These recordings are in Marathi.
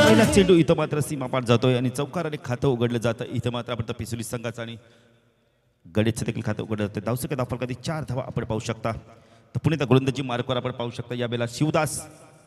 पहिला चेंडू इथं मात्र सीमापार जातोय आणि चौकाराने खातं उघडलं जातं. इथं मात्र आपण पिसुली संघाचं आणि गडेचं देखील खातं उघडलं जातं. धावसंख्या धावफलकात 4 धावा आपण पाहू शकता. तर पुणे त्या गोलंदाजी मार्कवर आपण पाहू शकता यावेळेला शिवदास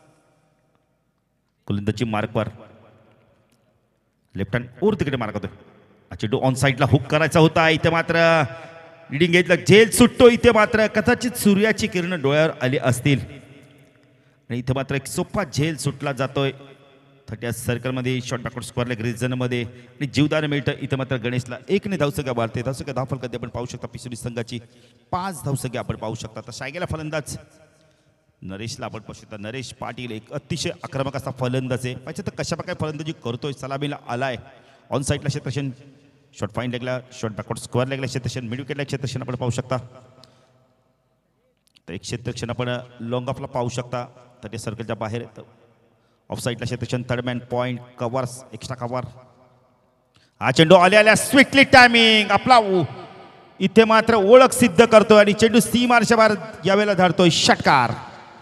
गोलंदाजी मार्कवर लेफ्ट हँड ओर तिकडे मार्क होतोय. चेंडू ऑन साईडला हुक करायचा होता. इथे मात्र लिडिंग एजला झेल सुटतो. इथे मात्र कदाचित सूर्याची किरण डोळ्यावर आली असतील आणि इथे मात्र एक सोपा झेल सुटला जातोय 30 सर्कलमध्ये शॉर्ट बॅकवर्ड स्क्वेअर लेग रिजनमध्ये आणि जीवदान मिळतं. इथं मात्र गणेशला 1 ने धावसंख्या वाढते. धावसंख्या धावफलकात आपण पाहू शकता पिसुली संघाची 5 धावसंख्या आपण पाहू शकता. तर शायगेला फलंदाज नरेशला आपण पाहू शकता. नरेश पाटील एक अतिशय आक्रमक असा फलंदाज आहे. पाहिजे तर कशा प्रकारे फलंदाजी करतोय. सलामीला आलाय ऑन साईडला क्षेत्रक्षण शॉर्ट फाईन लेगला शॉर्ट बॅकवर्ड स्क्वेअर लेगला क्षेत्रक्षण मिड विकेटला क्षेत्रक्षण आपण पाहू शकता. तर एक क्षेत्रक्षण आपण लॉंग ऑफला पाहू शकता. 30 सर्कलच्या बाहेर ऑफ साईडला क्षेत्रक्षण third man point covers extra cover. हा चेंडू आल्या स्विटली टायमिंग आपला इथे मात्र ओळख सिद्ध करतोय आणि चेंडू सीमारेषा बाहेर यावेळेला धाडतोय षटकार.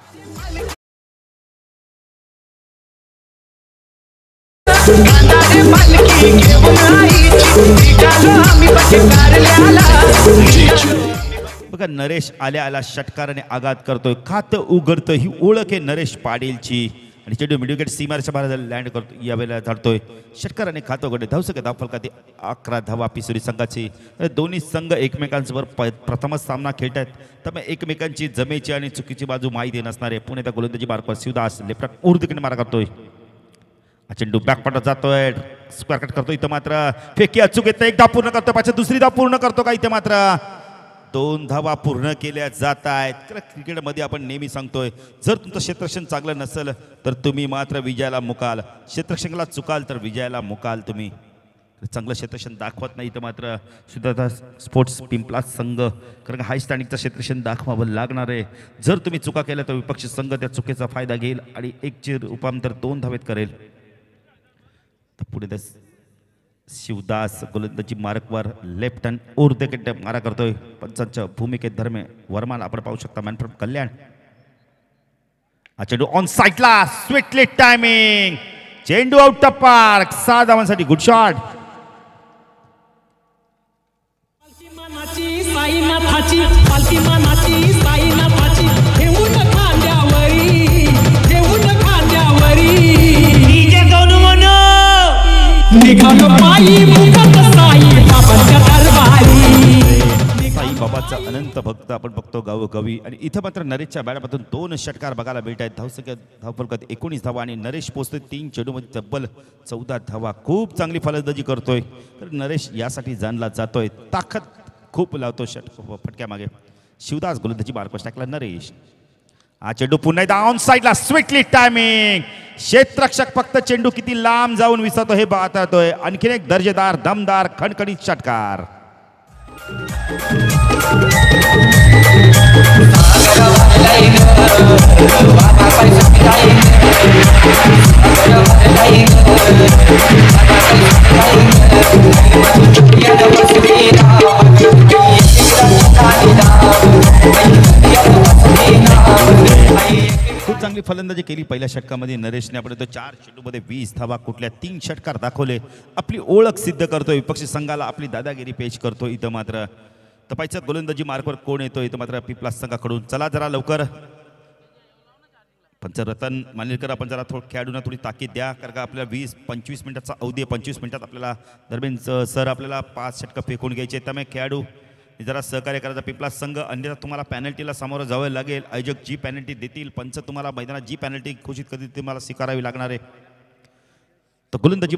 बघा नरेश आल्या षटकाराने आघात करतोय. खातं उघडतोय. ही ओळख आहे नरेश पाटीलची आणि चेंडू मिड विकेट सीमारेषा बाहेर लँड करतो. यावेळेला धाडतोय षटकाराने खातं उघडले. धावसंख्या धावफलकात 11 धावा पिसुरी संघाची. दोन्ही संघ एकमेकांसोबत प्रथमच सामना खेळत आहेत. त्यामुळे एकमेकांची जमेची आणि चुकीची बाजू माहिती नसणारे पुणे त्या गोलंदाजी मार्कवर शिवदास लेफ्ट उर्दीकडे मारा करतोय. चेंडू बॅकपॉटात जातोय. स्क्वेअर कट करतो. इथं मात्र फेकी अचूक येतं. एक धाव पूर्ण करतो. पाच दुसरी धाव पूर्ण करतो का. इथे मात्र 2 धावा पूर्ण केल्या जात आहेत. क्रिकेटमध्ये आपण नेहमी सांगतोय जर तुमचं क्षेत्ररक्षण चांगलं नसेल तर तुम्ही मात्र विजयाला मुकाल. क्षेत्ररक्षणाला चुकाल तर विजयाला मुकाल. तुम्ही चांगलं क्षेत्ररक्षण दाखवत नाही तर मात्र सुद्धा स्पोर्ट्स पिंपला संघ कारण हाय स्टँडिंगचं क्षेत्ररक्षण दाखवावं लागणार आहे. जर तुम्ही चुका केल्या तर विपक्षी संघ त्या चुकीचा फायदा घेईल आणि 1चे रूपांतर 2 धावेत करेल. तर पुढे शिवदास गोलंदाजी मार्कवर लेफ्ट हँड उर्धेकडे मारा करतोय. पंचांच्या भूमिकेत धर्मे वर्माला आपण पाहू शकता मॅन फ्रॉम कल्याण. चेंडू ऑन साईडला स्वीटली टायमिंग चेंडू आउट ऑफ पार्क. 6 धावांसाठी गुड शॉट. साई बाबाचा अनंत भक्त आपण बघतो गावोगावी आणि इथं मात्र नरेशच्या बॅटमधून 2 षटकार बघायला मिळत आहेत. धावसंख्या धावफलकात 19 धावा आणि नरेश पोहोचतोय 3 चेंडूमध्ये तब्बल 14 धावा. खूप चांगली फलंदाजी करतोय. तर नरेश यासाठी जाणला जातोय. ताकद खूप लावतो फटक्यामागे. शिवदास गोलंदाजी मार्कवर टाकला नरेश. चेंडू पुन्हा एकदा ऑन साईडला स्वीटली टायमिंग. क्षेत्ररक्षक फक्त चेंडू किती लांब जाऊन विसरतो हे पाहतोय. आणखीन एक दर्जेदार दमदार खणखणीत षटकार. खूप चांगली फलंदाजी केली पहिल्या षटकामध्ये नरेशने. आपण 4 चेंडूमध्ये 20 धावा कुठल्या 3 षटकार दाखवले. आपली ओळख सिद्ध करतोय. विपक्षी संघाला आपली दादागिरी पेश करतो. इथं मात्र तपायच्या गोलंदाजी मार्कवर कोण येतो. इथं मात्र पिपला संघाकडून चला जरा लवकर पंचरत्न मानेरकर आपण जरा खेळाडूंना थोडी ताकीद द्या कारण का आपल्याला 20-25 मिनिटाचा अवधी आहे. 25 मिनिटात आपल्याला दरम्यान सर आपल्याला 5 षटकं फेकून घ्यायचे. त्यामुळे खेळाडू जरा सहकार्य करायचा पिपला संघ. अन्यथा तुम्हाला पॅनल्टीला सामोरं जावं लागेल. आयोजक जी पॅनल्टी देतील पंच तुम्हाला मैदानात जी पॅनल्टी घोषित करतील तुम्हाला स्वीकारावी लागणार आहे. तर गोलंदाजी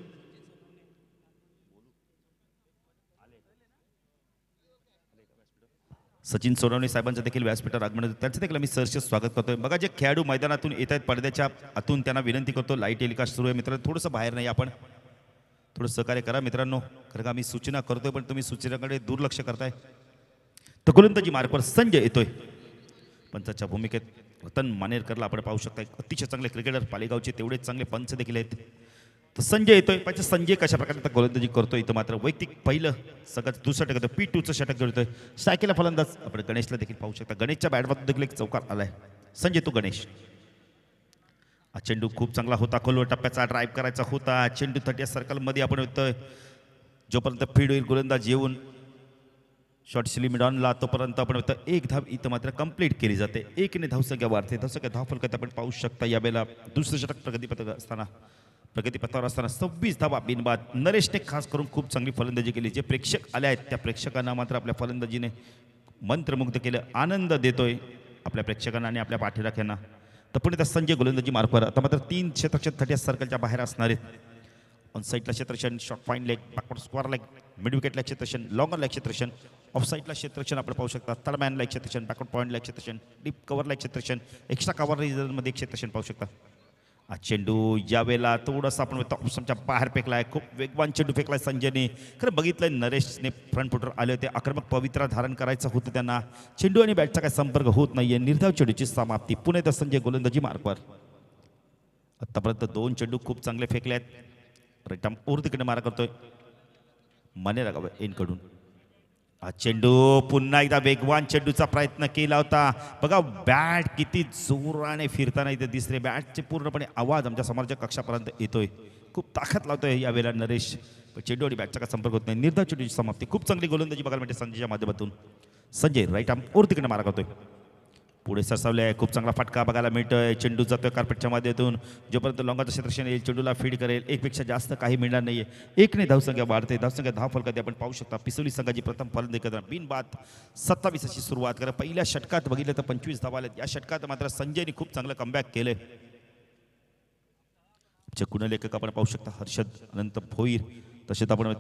सचिन सोनवणे साहेबांचं देखील व्यासपीठावर आगमन त्यांचं देखील मी सहर्ष स्वागत करतोय. बघा जे खेळाडू मैदानातून येत आहेत पडद्याच्या आतून त्यांना विनंती करतो लाईट टेलिकास्ट सुरू आहे मित्रांनो थोडंसं बाहेर नाही आपण थोडं सहकार्य करा मित्रांनो कारण का मी सूचना करतोय पण तुम्ही सूचनेकडे दुर्लक्ष करताय. तर गोलंदाजी मार्कवर संजय येतोय. पंचाच्या भूमिकेत रतन मानेरकरला आपण पाहू शकता. अतिशय चांगले क्रिकेटर पालेगावचे तेवढेच चांगले पंच देखील आहेत. तर संजय येतोय. पाहिजे संजय कशा प्रकारे गोलंदाजी करतोय. इथं मात्र वैयक्तिक पहिलं सगळ्यात दुसरं षटक P2चं षटक जोडतोय. सायकेला फलंदाज आपण गणेशला देखील पाहू शकता. गणेशच्या बॅटमधून देखील एक चौकार आलाय. संजय तो गणेश हा चेंडू खूप चांगला होता, खोलवर टप्प्याचा ड्राईव्ह करायचा होता. चेंडू 30 सर्कलमध्ये आपण येतोय. जोपर्यंत फीड होईल गोलंदाज येऊन शॉर्ट लिमिट ऑनला तोपर्यंत आपण एक धाव इथं मात्र कंप्लीट केली जाते. 1ने धावसंख्या वाढते. धावसंख्या धावफलकात आपण पाहू शकता यावेळेला दुसरं षटक प्रगतीपथावर असताना 26 धावा बिनबाद. नरेशने खास करून खूप चांगली फलंदाजी केली. जे प्रेक्षक आले आहेत त्या प्रेक्षकांना मात्र आपल्या फलंदाजीने मंत्रमुग्ध केलं. आनंद देतोय आपल्या प्रेक्षकांना आणि आपल्या पाठीराख्यांना. तर पुढे त्या संजय गोलंदाजी मार्कवर आता मात्र 3 क्षेत्ररक्षण 30 सर्कलच्या बाहेर असणार आहेत. ऑन साईडला क्षेत्ररक्षण, short point leg, backward square leg, mid विकेटला क्षेत्ररक्षण, लॉंगर लेग क्षेत्ररक्षण, ऑफ साईडला क्षेत्ररक्षण आपण पाहू शकता. थर्ड मॅन लेग क्षेत्ररक्षण, बॅकवर्ड पॉईंट लेग क्षेत्ररक्षण, डीप कव्हर लेग क्षेत्ररक्षण, एक्स्ट्रा कव्हर रिजनमध्ये क्षेत्ररक्षण पाहू शकता. हा चेंडू यावेळेला थोडासा आपण ऑप्शनच्या बाहेर फेकलाय. खूप वेगवान चेंडू फेकलाय संजयने. खरं बघितलंय नरेशने फ्रंट फुटर आले होते. आक्रमक पवित्रा धारण करायचं होतं त्यांना. चेंडू आणि बॅटचा काही संपर्क होत नाहीये. निर्धाव चेंडूची समाप्ती. पुणे तर संजय गोलंदाजी मार्कवर. आतापर्यंत 2 चेंडू खूप चांगले फेकले आहेत. रिटर्न ओर तिकडे मारा करतोय मने लगाव एनकडून. हा चेंडू पुन्हा एकदा वेगवान चेंडूचा प्रयत्न केला होता. बघा बॅट किती जोराने फिरताना इथे दिसते. बॅटचे पूर्णपणे आवाज आमच्या समोरच्या कक्षापर्यंत येतोय. खूप ताकद लावतोय यावेळेला नरेश. चेंडू आणि बॅटचा काय संपर्क होत नाही. निर्धाव चेंडूची समाप्ती. खूप चांगली गोलंदाजी बघायला मिळते संजयच्या माध्यमातून. संजय राईट आर्म ओर तिकडे मारा करतोय. पुढे सरसावले आहे. खूप चांगला फटका बघायला मिळतोय. चेंडू जातोय कार्पेटच्या माध्यमातून. जोपर्यंत लॉंगाचं क्षेत्ररक्षण येईल चेंडूला फीड करेल. एकपेक्षा जास्त काही मिळणार नाहीये. 1ने धावसंख्या वाढते. धावसंख्या धाव फलकात आपण पाहू शकता. पिसोली संघाची प्रथम फलंदाजी करताना बिनबाद 27 अशी सुरुवात करा. पहिल्या षटकात बघितलं तर 25 धावा आल्यात. या षटकात मात्र संजयने खूप चांगलं कमबॅक केलंय. गुणलेखक आपण पाहू शकता हर्षद अनंत भोईर. तसेच आपण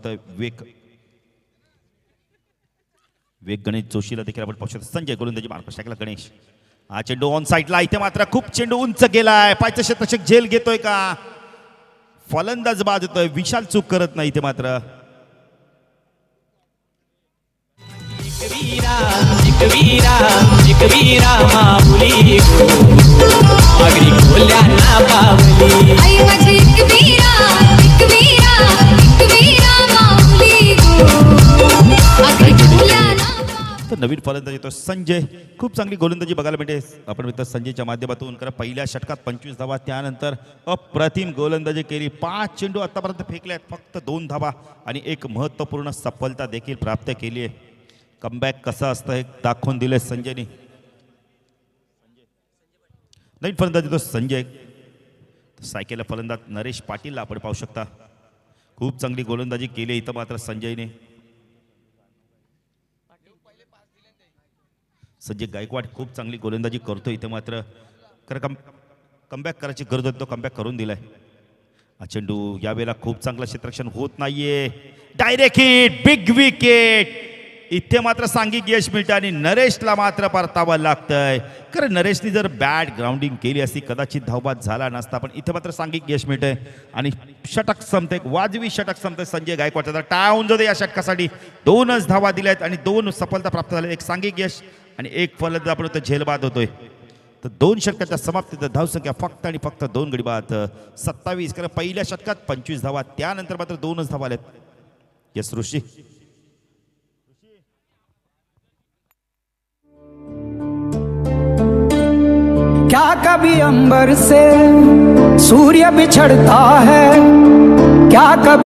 वेग गणेश जोशीला देखील आपण पाहू शकतो. संजय गोलंदाजी मार्क शाखला गणेश. हा चेंडू ऑन साईडला. इथे मात्र खूप चेंडू उंच गेलाय. पायचं क्षेत्ररक्षक झेल घेतोय का? फलंदाज बाद होतोय. विशाल चूक करत नाही इथे मात्र. तर नवीन फलंदाज येतो संजय. खूप चांगली गोलंदाजी बघायला मिळते आपण मित्र संजयच्या माध्यमातून. कारण पहिल्या षटकात 25 धावा. त्यानंतर अप्रतिम गोलंदाजी केली. 5 चेंडू आतापर्यंत फेकले आहेत. फक्त 2 धावा आणि एक महत्त्वपूर्ण सफलता देखील प्राप्त केली आहे. कमबॅक कसं असतं हे दाखवून दिले संजयने. नवीन फलंदाज येतो संजय. सायकेला फलंदाज नरेश पाटीलला आपण पाहू शकता. खूप चांगली गोलंदाजी केली इथं मात्र संजयने. संजय गायकवाड खूप चांगली गोलंदाजी करतो इथे मात्र. खरं कमबॅक करायची गरज होती. तो कमबॅक करून दिलाय. हा चेंडू यावेळेला खूप चांगलं क्षेत्ररक्षण होत नाहीये. Direct hit big wicket. इथे मात्र सांघिक यश मिळतं आणि नरेशला मात्र परतावं लागतंय. कारण नरेशनी जर बॅट ग्राउंडिंग केली असती कदाचित धावबाद झाला नसता. पण इथे मात्र सांघिक यश मिळतंय आणि षटक संपते. वाजवी षटक संपते संजय गायकवाडचा. टाळून जाऊ दे या षटकासाठी. 2च धावा दिल्यात आणि 2 सफलता प्राप्त झाल्या. एक सांघिक यश आणि एक फलंदाज आपण झेलबाद होतोय. तर 2 षटकाच्या समाप्तीत धावसंख्या फक्त आणि फक्त 2 गडी बाद 27. कारण पहिल्या षटकात 25 धावा. त्यानंतर मात्र 2च धावा आल्यात. यस ऋषी. क्या कभी अंबर से सूर्य बिछड़ता है? क्या कभी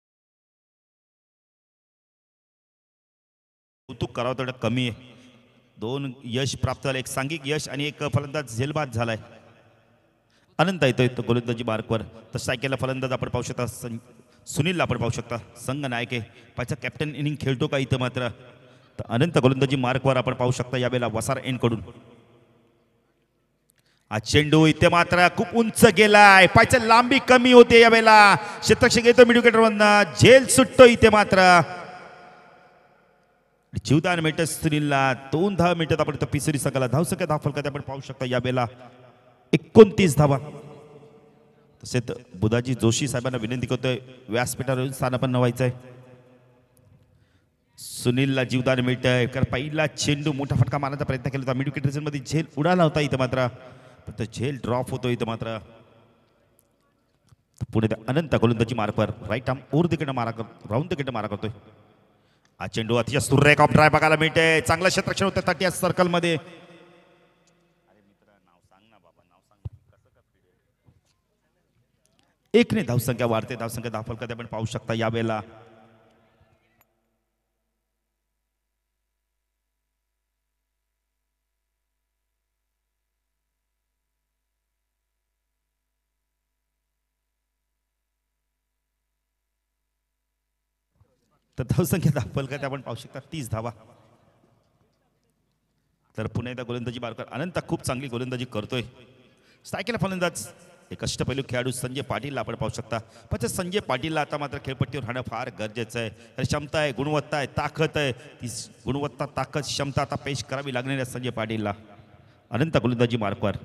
कौतुक करावं तेवढं कमी आहे. 2 यश प्राप्त झाले, एक सांघिक यश आणि एक फलंदाज झेलबाद झालाय. अनंत येतोय तो गोलंदाजी मार्कवर. तर सायकेलला फलंदाज आपण पाहू शकता, सुनीलला आपण पाहू शकता. संघ नायक आहे, पाहिजे कॅप्टन इनिंग खेळतो का इथं मात्र. तर अनंत गोलंदाजी मार्कवर आपण पाहू शकता यावेळेला वसार एंड कडून. हा चेंडू इथे मात्र खूप उंच गेलाय, पायच्या लांबी कमी होते यावेळेला. क्षेत्ररक्षक येतो मिडविकेटर वरनं, झेल सुटतो इथे मात्र. जीवदान मिळतं सुनीलला. 2 मिनिटात आपण इथं पिसरी संघाला धावसंख्या फलकात आपण पाहू शकता यावेळेला 29 धावा. तसेच बुधाजी जोशी साहेबांना विनंती करतोय व्यासपीठावर स्थानापन्न व्हायचंय. सुनीलला जीवदान मिळतंय, कारण पहिला चेंडू मोठा फटका मारण्याचा प्रयत्न केला होता. मिडविकेट मध्ये झेल उडाला होता इथं मात्र, पण झेल ड्रॉप होतो इथं मात्र. पुढे अनंत गोलंदाजी मार्कवर राईट आर्म ओर तिकडे मारा राऊंड तिकडे मारा करतोय. हा चेंडू अतिशय सुरेख ऑफ ड्राय बघायला मिळते. चांगलं क्षेत्ररक्षण होतं तट या सर्कल मध्ये. एकने धावसंख्या वाढते, धावसंख्या धावफलकात आपण पाहू शकता यावेळेला. तर धावसंख्या धावफलकात आपण पाहू शकता 30 धावा. तर पुन्हा एकदा गोलंदाजी मार्कर अनंत खूप चांगली गोलंदाजी करतोय. सायकेल फलंदाज एक अष्टपैलू खेळाडू संजय पाटीलला आपण पाहू शकता. पण संजय पाटीलला आता मात्र खेळपट्टीवर राहणं फार गरजेचं आहे. क्षमता आहे, गुणवत्ता आहे, ताकद आहे. ती गुणवत्ता, ताकद, क्षमता आता पेश करावी लागणार आहे संजय पाटीलला. अनंत गोलंदाजी मार्कवर.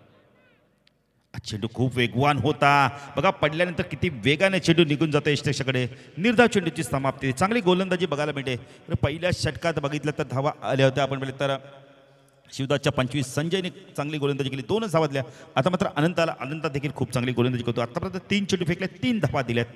चेंडू खूप वेगवान होता बघा, पडल्यानंतर किती वेगाने चेंडू निघून जातो यष्टेक्षकडे. निर्धाव चेंडूची समाप्ती, चांगली गोलंदाजी बघायला मिळते. पहिल्या षटकात बघितलं तर धावा आल्या होत्या आपण बघितलं तर शिवदासच्या 25, संजयने चांगली गोलंदाजी केली, 2च धावा दिल्या. आता मात्र अनंत देखील खूप चांगली गोलंदाजी करतो. आतापर्यंत 3 चेंडू फेकले, 3 धावा दिल्यात.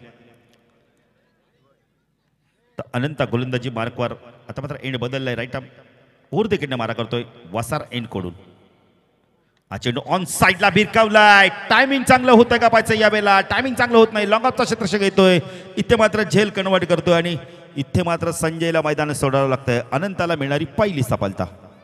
तर अनंत गोलंदाजी मार्कवर आता मात्र एंड बदललाय. राईट आर्म ओर देखील मारा करतोय वसार एंड कडून. हा चेंडू ऑन साईडला भिरकावलाय. टायमिंग चांगलं होतं का पाहिजे यावेळेला. टायमिंग चांगलं होत नाही, लॉंग ऑफचा क्षेत्ररक्षक येतोय इथे मात्र झेल कन्वर्ट करतोय आणि इथे मात्र संजयला मैदानात सोडावं लागतंय. अनंताला मिळणारी पहिली सफलता.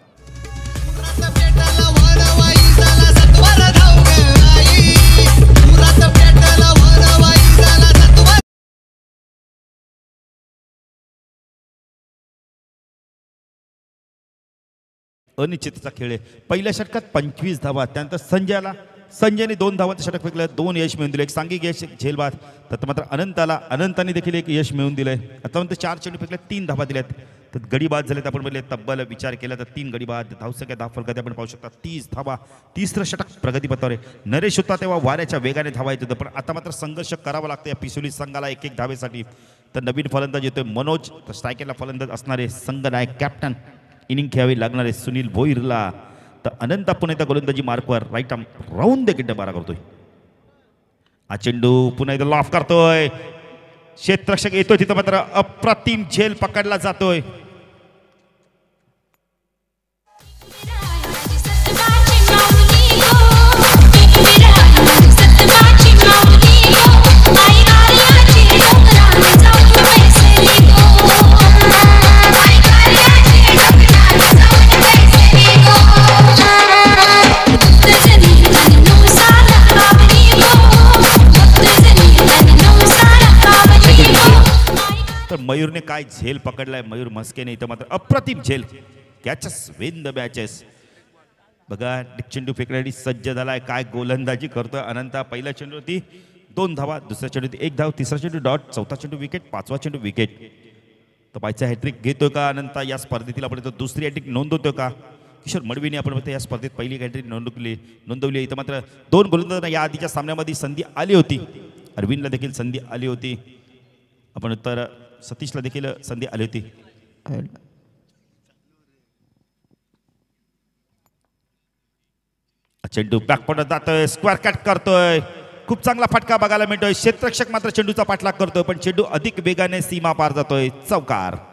अनिश्चितचा खेळ आहे. पहिल्या षटकात 25 धावा, त्यानंतर संजयने 2 धावांचं षटक फेकलं, 2 यश मिळवून दिले, एक सांघिक यश, एक झेलबाद. तर मात्र अनंताने देखील एक यश मिळवून दिलंय. आतापर्यंत 4 चेंडू फेकले, 3 धावा दिल्यात. तर गडीबाद झालेत आपण बोलले, तब्बल विचार केला तर 3 गडीबाद. धावसंख्या धावफलकात आपण पाहू शकता 30 धावा. 3रं षटक प्रगतीपथावर आहे. नरेश होता तेव्हा वाऱ्याच्या वेगाने धावा येत होतं, पण आता मात्र संघर्ष करावा लागतो या पिसोली संघाला 1-1 धावेसाठी. तर नवीन फलंदाज येतोय मनोज. तर स्ट्रायकेला फलंदाज असणारे संघ नायक कॅप्टन इनिंग खेळावी लागणारे सुनील भोईरला. तर अनंत पुन्हा एकदा गोलंदाजी मार्कवर राईट आर्म राऊंड देखील मारा करतोय. हा चेंडू पुन्हा एकदा लॉफ करतोय. क्षेत्ररक्षक येतोय तिथं मात्र अप्रतिम झेल पकडला जातोय. मयूरने काय झेल पकडलाय मयूर म्हस्केने इथं मात्र अप्रतिम झेल. Catches win the matches. बघा चेंडू फेकण्यासाठी सज्ज झालाय. काय गोलंदाजी करतोय अनंता. पहिल्या चेंडूवरती 2 धावा, दुसऱ्या चेंडूवरती 1 धाव, तिसरा चेंडू डॉट, चौथा चेंडू विकेट, 5वा चेंडू विकेट. तर पायचा हॅट्रिक घेतोय का अनंता या स्पर्धेतील. आपण दुसरी हॅट्रिक नोंदवतोय का. किशोर मडवीने आपण या स्पर्धेत पहिली हॅट्रिक नोंदवली. इथं मात्र 2 गोलंदाजांना या आधीच्या सामन्यामध्ये संधी आली होती. अरविंदला देखील संधी आली होती. आपण तर सतीशला देखील संधी आली होती. चेंडू बॅकपॉट जातोय, स्क्वेअर कट करतोय, खूप चांगला फटका बघायला मिळतोय. क्षेत्ररक्षक मात्र चेंडूचा पाठलाग करतोय, पण चेंडू अधिक वेगाने सीमा पार जातोय. चौकार.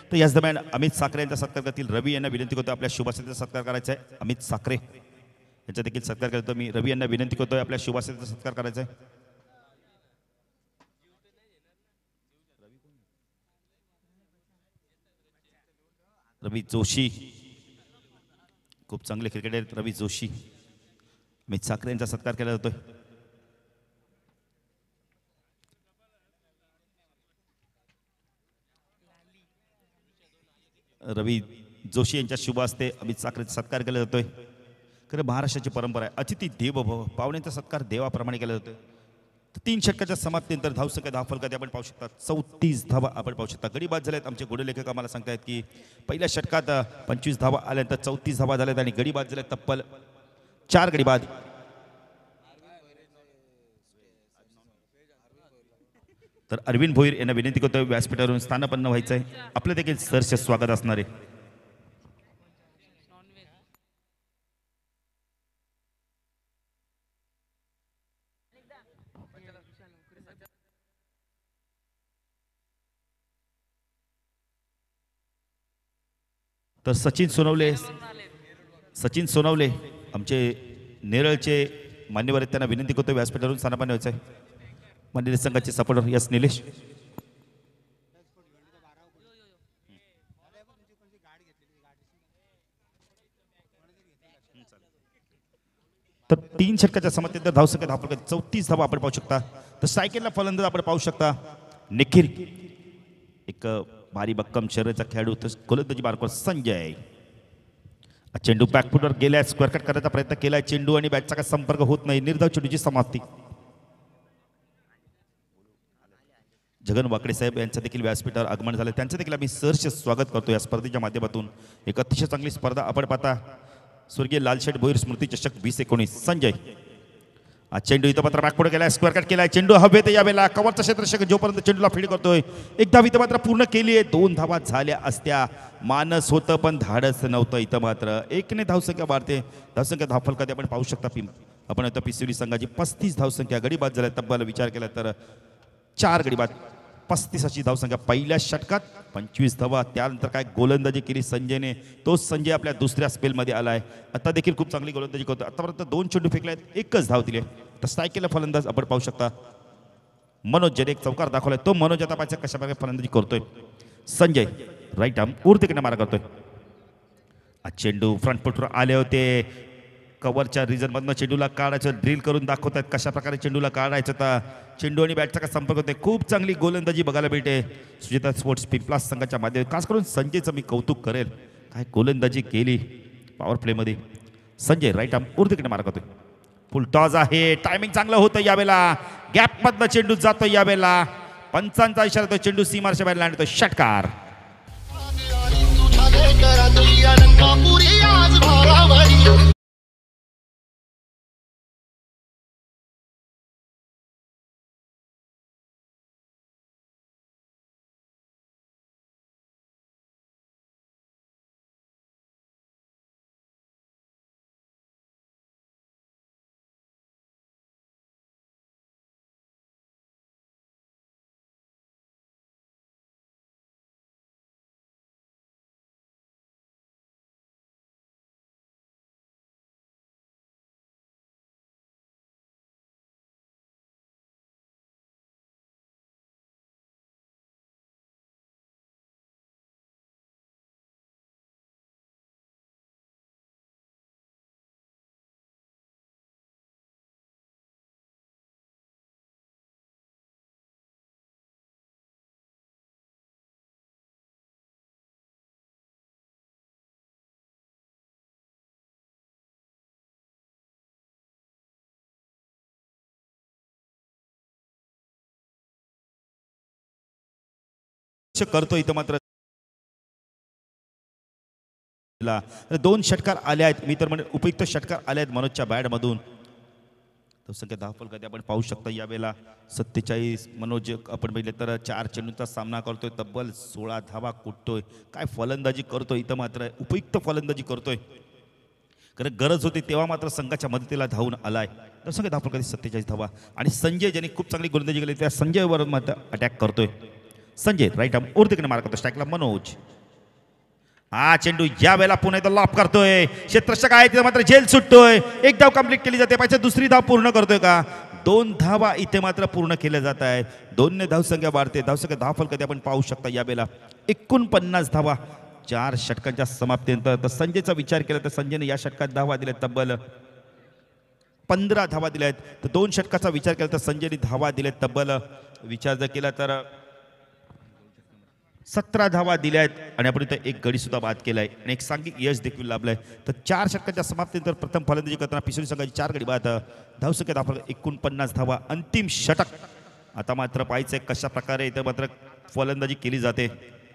तर याच दरम्यान अमित साखरे यांचा सत्कार करतील रवी यांना विनंती करतो आपल्या शुभाशयाचा सत्कार करायचा आहे. अमित साखरे यांचा देखील सत्कार करतो मी. रवी यांना विनंती करतोय आपल्या शुभाशयाचा सत्कार करायचा आहे. रवी जोशी खूप चांगले क्रिकेटर आहेत रवी जोशी. अमित साखरे यांचा सत्कार केला जातोय. रवी जोशी यांच्या शुभ हस्ते अमित साखरेचा सत्कार केला जातोय. खरं महाराष्ट्राची परंपरा आहे अतिथी देवो भव. पाहुण्यांचा सत्कार देवाप्रमाणे केला जातोय. 3 षटकाच्या समाप्तीनंतर धावसंख्या 10 फलकात आपण पाहू शकता 34 धावा आपण पाहू शकता. गडी बाद झाल्यात. आमचे गुणलेखक आम्हाला सांगतायत की पहिल्या षटकात 25 धावा आल्यानंतर 34 धावा झाल्यात आणि गडी बाद झाल्यात तब्बल 4 गडी बाद. तर अरविंद भोईर यांना विनंती करतोय व्यासपीठावरून स्थानापन्न व्हायचं आहे. आपलं देखील सहर्ष स्वागत असणार आहे. तर सचिन सोनवले आमचे नेरळचे मान्यवर आहेत त्यांना विनंती करतो व्यासपीठावरून स्थानापन्न व्हायचं आहे. मंदिर संघाचे सपोर्टर यस निलेश. तर 3 षटकाच्या समाप्तीनंतर धावसंख्या 10 फलकात 34 धावा आपण पाहू शकता. तर सायकलला फलंदाज आपण पाहू शकता निखिल एक भारी भक्कम शरीराचा खेळाडू. तर गोलंदाजी मार्कवर संजय. चेंडू बॅकफुटवर गेलाय. स्क्वेअर कट करायचा प्रयत्न केलाय. चेंडू आणि बॅटचा काही संपर्क होत नाही. निर्धाव चेंडूची समाप्ती. जगन वाकडे साहेब यांचं देखील व्यासपीठावर आगमन झालं. त्यांचं देखील आम्ही सहर्ष स्वागत करतो या स्पर्धेच्या माध्यमातून. एक अतिशय चांगली स्पर्धा आपण पाहता. स्वर्गीय लालशेठ भोईर स्मृती चषक 2019. संजय चेंडू इथं मात्र बॅकफुट केलाय. स्क्वेअर कट केलाय. चेंडू हवेत यावेळेला कव्हरचा क्षेत्ररक्षक जोपर्यंत चेंडूला फीड करतोय. एकदा इथं मात्र पूर्ण केली आहे. 2 धावा झाल्या असत्या. मानस होतं पण धाडस नव्हतं. इथं मात्र 1ने धावसंख्या वाढते. धावसंख्या 10 फलकात आपण पाहू शकता. आपण आता पिसिवली संघाची 35 धावसंख्या. गडी बाद झाल्या. तब्बल विचार केला तर 4 गडी बाद. 35 अशी धावसंख्या. पहिल्या षटकात 25 धावा. त्यानंतर काय गोलंदाजी केली संजयने. तोच संजय आपल्या दुसऱ्या स्पेलमध्ये आलाय. आता देखील खूप चांगली गोलंदाजी करतो. आतापर्यंत 2 चेंडू फेकले आहेत. 1च धाव दिली आहे. तर स्ट्राईक केला फलंदाज आपण पाहू शकता मनोज ज्याने एक चौकार दाखवलाय. तो मनोज आता पाहिजे कशा प्रकारे फलंदाजी करतोय. संजय राईट आर्म उर्तीकडे मारा करतोय. चेंडू फ्रंट फुटवर आले होते. कव्हरच्या रिजनमधनं चेंडूला काढायचं ड्रिल करून दाखवतात कशा प्रकारे चेंडूला काढायचं. तर चेंडू आणि बॅटचा काय संपर्क होते. खूप चांगली गोलंदाजी बघायला मिळते. सुजिता स्पोर्ट्स पिंपलास संघाच्या माध्यमातून खास करून संजयचं मी कौतुक करेल. काय गोलंदाजी केली पॉवर प्लेमध्ये. संजय राईट आर्म उर्तीकडे मारा करतोय. फुल टॉस आहे. टायमिंग चांगलं होतं यावेळेला. गॅपमधनं चेंडू जातो यावेळेला. पंचांचा इशारा तो चेंडू सीमारच्या बाहेर लँड होतो. षटकार. करतो इथं मात्र 2 षटकार आले आहेत. मी तर म्हणजे उपयुक्त षटकार आले आहेत मनोजच्या बॅटमधून. संख्या 10 फलकात आपण पाहू शकता यावेळेला 47. मनोज आपण बघितलं तर 4 चेंडूंचा सामना करतोय. तब्बल 16 धावा कुटतोय. काय फलंदाजी करतोय इथं मात्र. उपयुक्त फलंदाजी करतोय. कारण गरज होती तेव्हा मात्र संघाच्या मदतीला धावून आलाय. तर संख्या 10 फलकात 47 धावा. आणि संजय ज्यांनी खूप चांगली गोलंदाजी केली त्या संजयवर मात्र अटॅक करतोय. संजय राईट आर्म उर्तीकडे मारा करतो. स्ट्राईकला मनोज. हा चेंडू या वेळेला पुन्हा एकदा लॉप करतोय, क्षेत्ररक्षक आहे तिथे मात्र झेल सुटतोय, एक धाव कंप्लीट केली जाते, पाहिजे दुसरी धाव पूर्ण करतोय का, 2 धावा इथे मात्र पूर्ण केल्या जात आहे, 2 ने धावसंख्या वाढते, धावसंख्या धावफल कधी आपण पाहू शकता या वेळेला 49 धावा 4 षटकांच्या समाप्तीनंतर. तर संजयचा विचार केला तर संजयने या षटकात धावा दिल्या तब्बल 15 धावा दिल्या आहेत. तर 2 षटकाचा विचार केला तर संजयने धावा दिल्या तब्बल विचार जर केला तर 17 धावा दिल्या आहेत आणि आपण इथे एक गडी सुद्धा बाद केलाय आणि एक सांघिक यश देखील लाभलंय. तर 4 षटकाच्या समाप्तीनंतर प्रथम फलंदाजी करताना पिसोली संघाची 4 गडी बाद, धावसंख्या धावफलक 49 धावा, अंतिम षटक. आता मात्र पाहायचंय कशा प्रकारे इथं मात्र फलंदाजी केली जाते.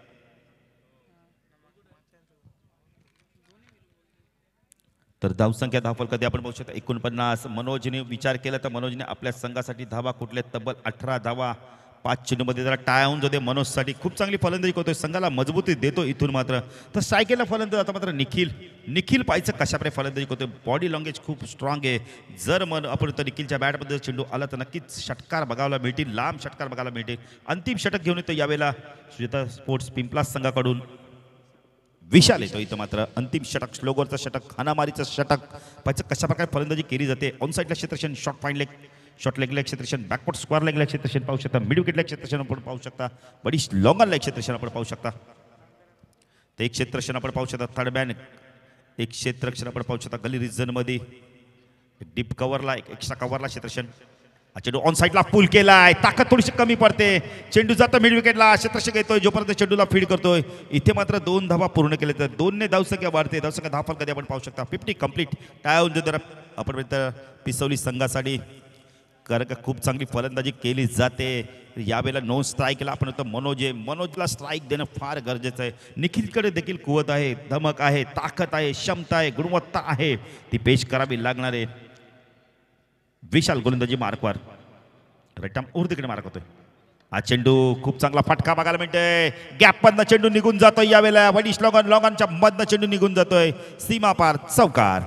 तर धावसंख्या धावफल कधी आपण पाहू शकता 49. मनोजने विचार केला तर मनोजने आपल्या संघासाठी धावा कुठल्या तब्बल 18 धावा 5 चेंडूमध्ये जरा टाळ्या होऊन जाते. मनोजसाठी खूप चांगली फलंदाजी करतोय, संघाला मजबूती देतो इथून मात्र. तर सायकेला फलंदाज आता मात्र निखिल पाहायचं कशाप्रकारे फलंदाजी करतोय, बॉडी लँग्वेज खूप स्ट्रॉंग आहे. जर आपण तर निखिलच्या बॅटमध्ये चेंडू आला तर नक्कीच षटकार बघायला मिळतील, लांब षटकार बघायला मिळतील. अंतिम षटक घेऊन येतो यावेळेला सुजाता स्पोर्ट्स पिंपलास संघाकडून विशाल येतो इथं मात्र. अंतिम षटक, स्लोगरचं षटक, हानामारीचं षटक, पाहायचं कशा प्रकारे फलंदाजी केली जाते. ऑन साईडला क्षेत्रक्षण, शॉर्ट फाईन लेग, शॉर्ट लेगला क्षेत्रक्षण, बॅकवर्ड स्क्वेअर लेगला क्षेत्रक्षण पाहू शकता, मिड विकेटला क्षेत्रक्षण आपण पाहू शकता, बडी लॉंग ऑन क्षेत्रक्षण आपण पाहू शकता. ते एक क्षेत्रक्षण आपण पाहू शकता, थर्ड बॅन एक क्षेत्रक्षण आपण पाहू शकता, गली रिजनमध्ये डीप कव्हरला एक एक्स्ट्रा कव्हरला क्षेत्रक्षण. चेंडू ऑन साईडला पुल केलाय, ताकद थोडीशी कमी पडते, चेंडू जातो मिड विकेटला, क्षेत्रक्षक येतोय जोपर्यंत चेंडूला फीड करतोय. इथे मात्र 2 धावा पूर्ण केले तर 2 ने धावसंख्या वाढते, धावसंख्या धावफल कधी आपण पाहू शकता 50 कंप्लीट. टाळून जर आपण पिसवली संघासाठी कारण का खूप चांगली फलंदाजी केली जाते. यावेळेला नो स्ट्राईकला आपण मनोजला स्ट्राईक देणं फार गरजेचं आहे. निखिलकडे देखील कुवत आहे, धमक आहे, ताकद आहे, क्षमता आहे, गुणवत्ता आहे, ती पेश करावी लागणार आहे. विशाल गोलंदाजी मार्कवर राईट तिकडे मार्क होतोय. हा चेंडू खूप चांगला फटका बघायला मिळतोय, गॅप मधनं चेंडू निघून जातोय, यावेळेला वडिश लॉगांच्या मधनं चेंडू निघून जातोय, सीमा पार चौकार.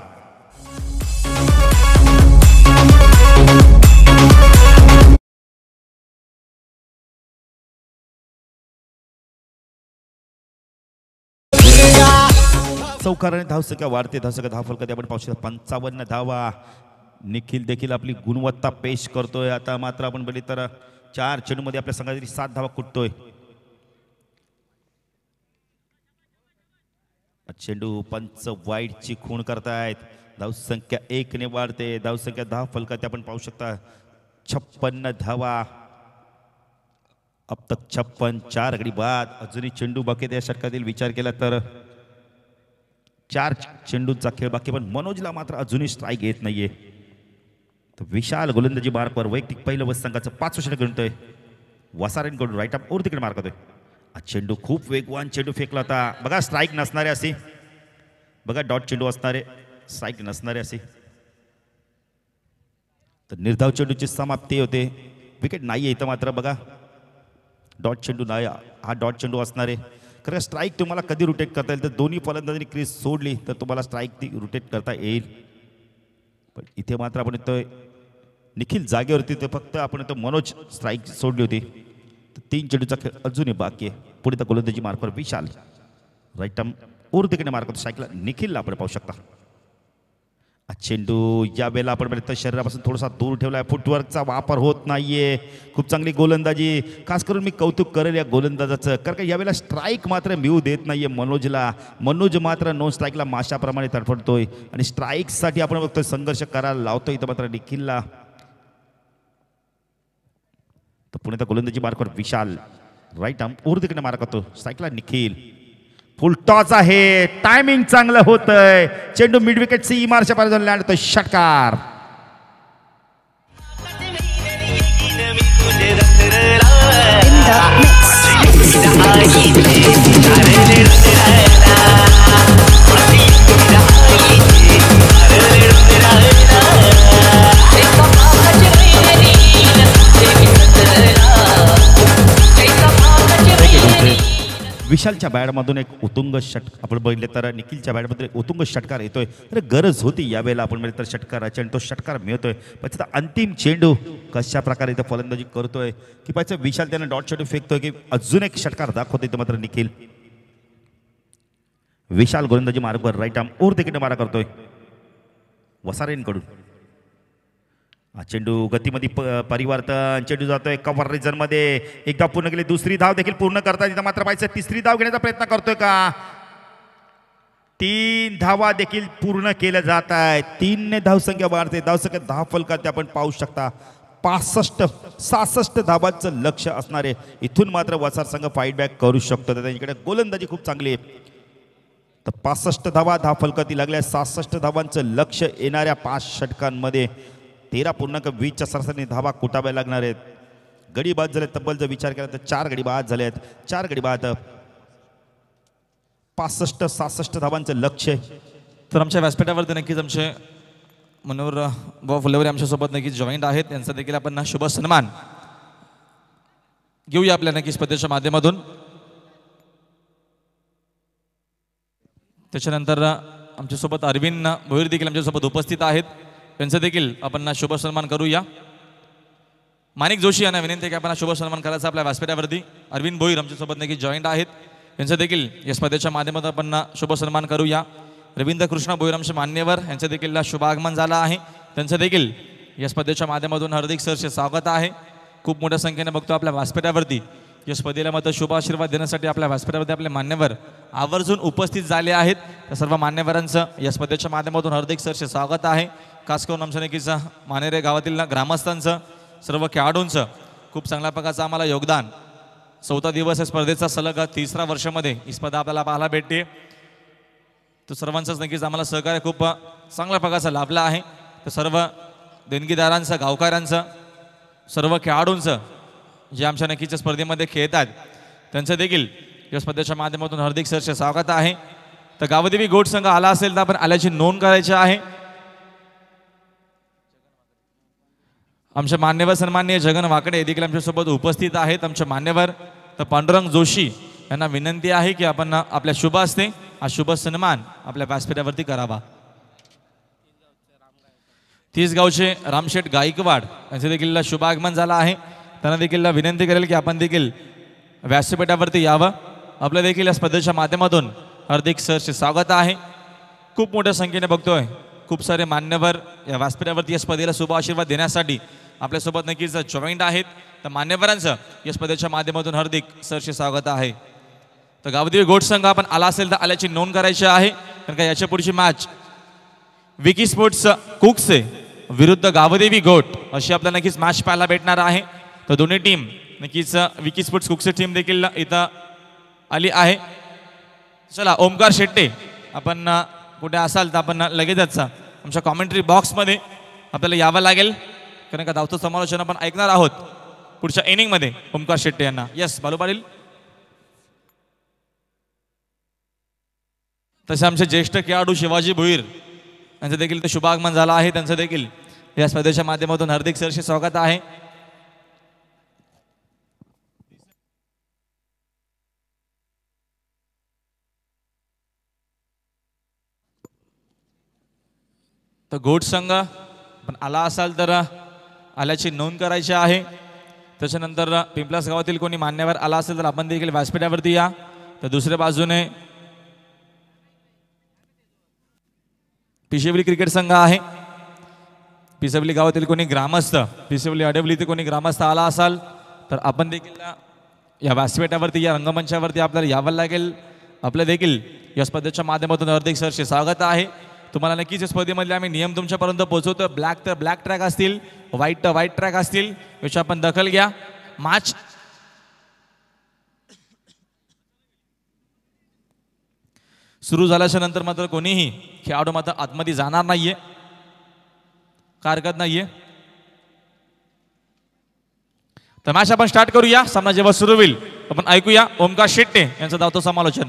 चौकाराने धावसंख्या वाढते, धावसंख्या धावफल कधी आपण पाहू शकतो 55 धावा. निखिल देखील आपली गुणवत्ता पेश करतोय. आता मात्र आपण बघितलं तर 4 चेंडूमध्ये आपल्या संघासाठी 7 धावा कुटतोय. चेंडू पंच वाईडची खूण करतायत, धावसंख्या 1 ने वाढते, धावसंख्या धावफल कधी आपण पाहू शकता 56 धावा. अब तक 56, 4 गडी बाद, अजूनही चेंडू बाकी त्या षटकातील विचार केला तर 4 चेंडूंचा खेळ बाकी, पण मनोजला मात्र अजूनही स्ट्राईक येत नाहीये. तर विशाल गोलंदाजी मार्कवर वैयक्तिक पहिलं वस संघाचं 5 षटक घेतोय. वसारेंकडून राईट अप ओर तिकडे मार्क होतोय. चेंडू खूप वेगवान चेंडू फेकला होता बघा, स्ट्राईक नसणारे असे बघा, डॉट चेंडू असणारे, स्ट्राईक नसणारे असे. तर निर्धाव चेंडूची समाप्ती होते, विकेट नाही इथं मात्र बघा, डॉट चेंडू नाही, हा डॉट चेंडू असणारे. खरं स्ट्राईक तुम्हाला कधी रोटेट करता येईल तर दोन्ही फलंदाजांनी क्रीज सोडली तर तुम्हाला स्ट्राईक ती रोटेट करता येईल. पण इथे मात्र आपण इथं निखिल जागेवरती, तर फक्त आपण इथं मनोज स्ट्राईक सोडली होती. तर 3 चेंडूचा खेळ अजूनही बाकी आहे. पुढे तर गोलंदाजी मार्कवर विशाल, राईट आर्म ओर तिकडे मार्क होतो, स्ट्राईकला निखिलला आपण पाहू शकता. चेंडू या वेळेला आपण शरीरापासून थोडासा दूर ठेवला आहे, फुटवर्कचा वापर होत नाहीये. खूप चांगली गोलंदाजी, खास करून मी कौतुक करेल या गोलंदाजाचं, कारण का यावेळेला स्ट्राईक मात्र मिळू देत नाहीये मनोजला. मनोज मात्र नो स्ट्राईकला माशाप्रमाणे तडफडतोय आणि स्ट्राईकसाठी आपण बघतोय संघर्ष करायला लावतोय इथं मात्र निखिलला. तर पुणे तर गोलंदाजी मार्कवर विशाल, राईट आर्म ओर तिकडे मार्क होतो, स्ट्राईकला निखिल. फुल टॉस आहे, टायमिंग चांगलं होतंय, चेंडू मिड विकेट सी इमारच्या पार लँड होतोय, षटकार. विशालच्या बॅटमधून एक उत्तुंग षटक आपण बघितले तर निखिलच्या बॅटमधून एक उत्तुंग षटकार येतोय. तर गरज होती यावेळेला आपण बघितलं तर षटकाराची आणि तो षटकार मिळतोय. पण त्याचा अंतिम चेंडू कशा प्रकारे इथं फलंदाजी करतोय की पाहिजे विशाल त्यानं डॉट चेंडू फेकतोय की अजून एक षटकार दाखवतोय इथं मात्र निखिल. विशाल गोलंदाजी मार्गवर राईट आर्म ओर तिकडे मारा करतोय वसारेंकडून. हा चेंडू गतीमध्ये परिवर्तन, चेंडू जातोय कव्हर रिजन मध्ये, एकदा पूर्ण केली, दुसरी धाव देखील पूर्ण करता येते मात्र पाहिजे तिसरी धाव घेण्याचा प्रयत्न करतोय का. 3 धावा देखील पूर्ण केल्या जात आहे. 3 ने धावसंख्या वाढते. धावसंख्या 10 फलकात आपण पाहू शकता 65-66 धावांचं लक्ष असणारे. इथून मात्र वसार संघ फाईट बॅक करू शकतो. त्यांच्याकडे गोलंदाजी खूप चांगली आहे. तर 65 धावा 10 फलकाती लागल्या. 66 धावांचं लक्ष येणाऱ्या 5 षटकांमध्ये 13.20च्या सरासरी धावा कुटाव्या लागणार आहेत. गडी बाद झाले तब्बल जर विचार केला तर 4 गडी बाद झाले आहेत. 4 गडी बाद 65-66 धावांचं लक्ष आहे. तर आमच्या व्यासपीठावरती नक्कीच आमचे मनोहर व फुलवरे आमच्यासोबत नक्कीच जॉईंट आहेत. यांचा देखील आपण शुभ सन्मान घेऊया आपल्या नक्कीच स्पर्धेच्या माध्यमातून. त्याच्यानंतर आमच्यासोबत अरविंद भोईर देखील आमच्यासोबत उपस्थित आहेत. त्यांचं देखील आपण शुभ सन्मान करूया. माणिक जोशी यांना विनंती की आपण शुभ सन्मान करायचा आपल्या व्यासपीठावरती. अरविंद भोईर आमच्यासोबत नक्कीच जॉईंट आहेत. यांचं देखील या स्पर्धेच्या माध्यमातून आपण शुभ सन्मान करूया. रवींद्र कृष्ण भोईर आमचे मान्यवर यांचं देखील शुभ आगमन झालं आहे. त्यांचं देखील या स्पर्धेच्या माध्यमातून हार्दिक सरचे स्वागत आहे. खूप मोठ्या संख्येने बघतो आपल्या व्यासपीठावरती या स्पर्धेला मात्र शुभ आशीर्वाद देण्यासाठी आपल्या व्यासपीठावरती आपले मान्यवर आवर्जून उपस्थित झाले आहेत. त्या सर्व मान्यवरांचं या स्पर्धेच्या माध्यमातून हार्दिक सरचे स्वागत आहे. खास करून आमच्या नक्कीच मानेरे गावातील ग्रामस्थांचं, सर्व खेळाडूंचं खूप चांगल्या प्रकारचं आम्हाला योगदान. 4था दिवस या स्पर्धेचा सलग 3रा वर्षामध्ये ही स्पर्धा आपल्याला पाहायला भेटते. तर सर्वांचंच नक्कीच आम्हाला सहकार्य खूप चांगल्या प्रकारचं लाभलं आहे. तर सर्व देणगीदारांचं, गावकऱ्यांचं, सर्व खेळाडूंचं जे आमच्या नक्कीच्या स्पर्धेमध्ये खेळतात त्यांचं देखील या स्पर्धेच्या माध्यमातून हार्दिक सरचे स्वागत आहे. तर गावदेवी गोट संघ आला असेल तर आपण आल्याची नोंद करायची आहे. आमचे मान्यवर सन्माननीय जगन वाकडे देखील आमच्यासोबत उपस्थित आहेत. आमचे मान्यवर तर पांडुरंग जोशी यांना विनंती आहे की आपण आपल्या शुभ हस्ते हा शुभ सन्मान आपल्या व्यासपीठावरती करावा. 30 गावचे रामशेठ गायकवाड यांचे देखील शुभ आगमन झालं आहे. त्यांना देखील विनंती करेल की आपण देखील व्यासपीठावरती यावं. आपल्या देखील या स्पर्धेच्या माध्यमातून हार्दिक सरचे स्वागत आहे. खूप मोठ्या संख्येने बघतोय खूप सारे मान्यवर या व्यासपीठावरती या स्पर्धेला शुभ आशीर्वाद देण्यासाठी आपल्यासोबत नक्कीच जॉईंट आहेत. तर मान्यवरांचं या स्पर्धेच्या माध्यमातून हार्दिक सरचे स्वागत आहे. तर गावदेवी गोट संघ आपण आला असेल तर आल्याची नोंद करायची आहे. कारण का याच्या पुढची मॅच विकी स्पोर्ट्स कुकसे विरुद्ध गावदेवी गोट अशी आपल्याला नक्कीच मॅच पाहायला भेटणार आहे. तर दोन्ही टीम नक्कीच विकी स्पोर्ट्स कुकसे टीम देखील इथं आली आहे. चला ओमकार शेट्टे आपण कुठे असाल तर आपण लगेचच आमच्या कॉमेंट्री बॉक्समध्ये आपल्याला यावं लागेल. कारण का धावतं समालोचन आपण ऐकणार आहोत पुढच्या इनिंगमध्ये ओमकार शेट्टे यांना. यस बालू पाटील. तसे आमचे ज्येष्ठ खेळाडू शिवाजी भोईर यांचं देखील ते शुभागमन झालं आहे. त्यांचं देखील या स्पर्धेच्या माध्यमातून हार्दिक सरचे स्वागत आहे. तर गोट संघ पण आला असाल तर आल्याची नोंद करायची आहे. त्याच्यानंतर पिंपलास गावातील कोणी मान्यवर आला असेल तर आपण देखील व्यासपीठावरती या. तर दुसऱ्या बाजूने पिशेवली क्रिकेट संघ आहे. पिशेवली गावातील कोणी ग्रामस्थ, पिशेवली अडवलीतील कोणी ग्रामस्थ आला असाल तर आपण देखील या व्यासपीठावरती या रंगमंचावरती आपल्याला यावं लागेल. आपलं देखील या स्पर्धेच्या माध्यमातून हार्दिक सरचे स्वागत आहे. तुम्हाला नक्कीच या स्पर्धेमधले आम्ही नियम तुमच्यापर्यंत पोहोचवतो. ब्लॅक तर ब्लॅक ट्रॅक असतील, व्हाईट तर व्हाईट ट्रॅक असतील, याची आपण दखल घ्या. मॅच सुरू झाल्याच्या नंतर मात्र कोणीही खेळाडू मात्र आतमध्ये जाणार नाहीये, हरकत नाहीये. तर मॅच आपण स्टार्ट करूया. सामना जेव्हा सुरू होईल आपण ऐकूया ओमकार शेट्टे यांचं धावतं समालोचन.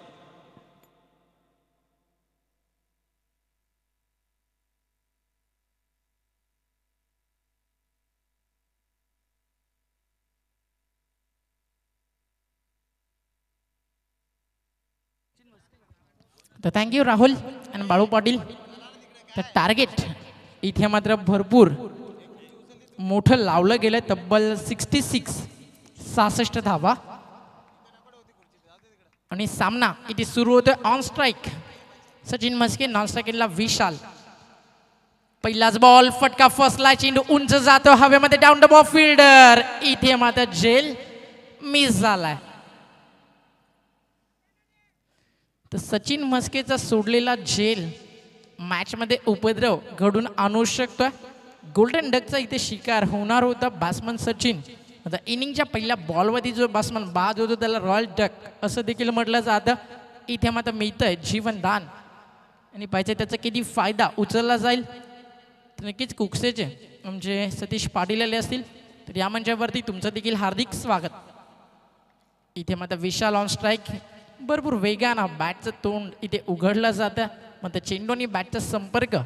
तर थँक्यू राहुल आणि बाळू पाटील. तर टार्गेट इथे मात्र भरपूर मोठं लावलं गेलं. तब्बल 66 धावा आणि सामना इथे सुरू होतोय on strike. Sachin Mhaske, non स्ट्राईकला विशाल. पहिलाच बॉल फटका फसला, चेंडू उंच जातो हवेमध्ये, डाऊन द बॉल फिल्डर. इथे मात्र झेल मिस झालाय. तर सचिन म्हस्केचा सोडलेला झेल मॅचमध्ये उपद्रव घडून आणू शकतोय. गोल्डन डकचा इथे शिकार होणार होता बॅट्समन सचिन. आता इनिंगच्या पहिल्या बॉलवरती जो बॅट्समन बाद होतो त्याला रॉयल डक असं देखील म्हटलं जातं. इथे मात्र मिळतंय जीवनदान आणि पाहिजे त्याचा किती फायदा उचलला जाईल तर नक्कीच कुकसेचे म्हणजे सतीश पाटील आले असतील तर या मंचावरती तुमचं देखील हार्दिक स्वागत. इथे मात्र विशाल ऑन स्ट्राईक. भरपूर वेगानं बॅटचं तोंड इथे उघडलं जातं. मग चेंडू आणि बॅटचा संपर्क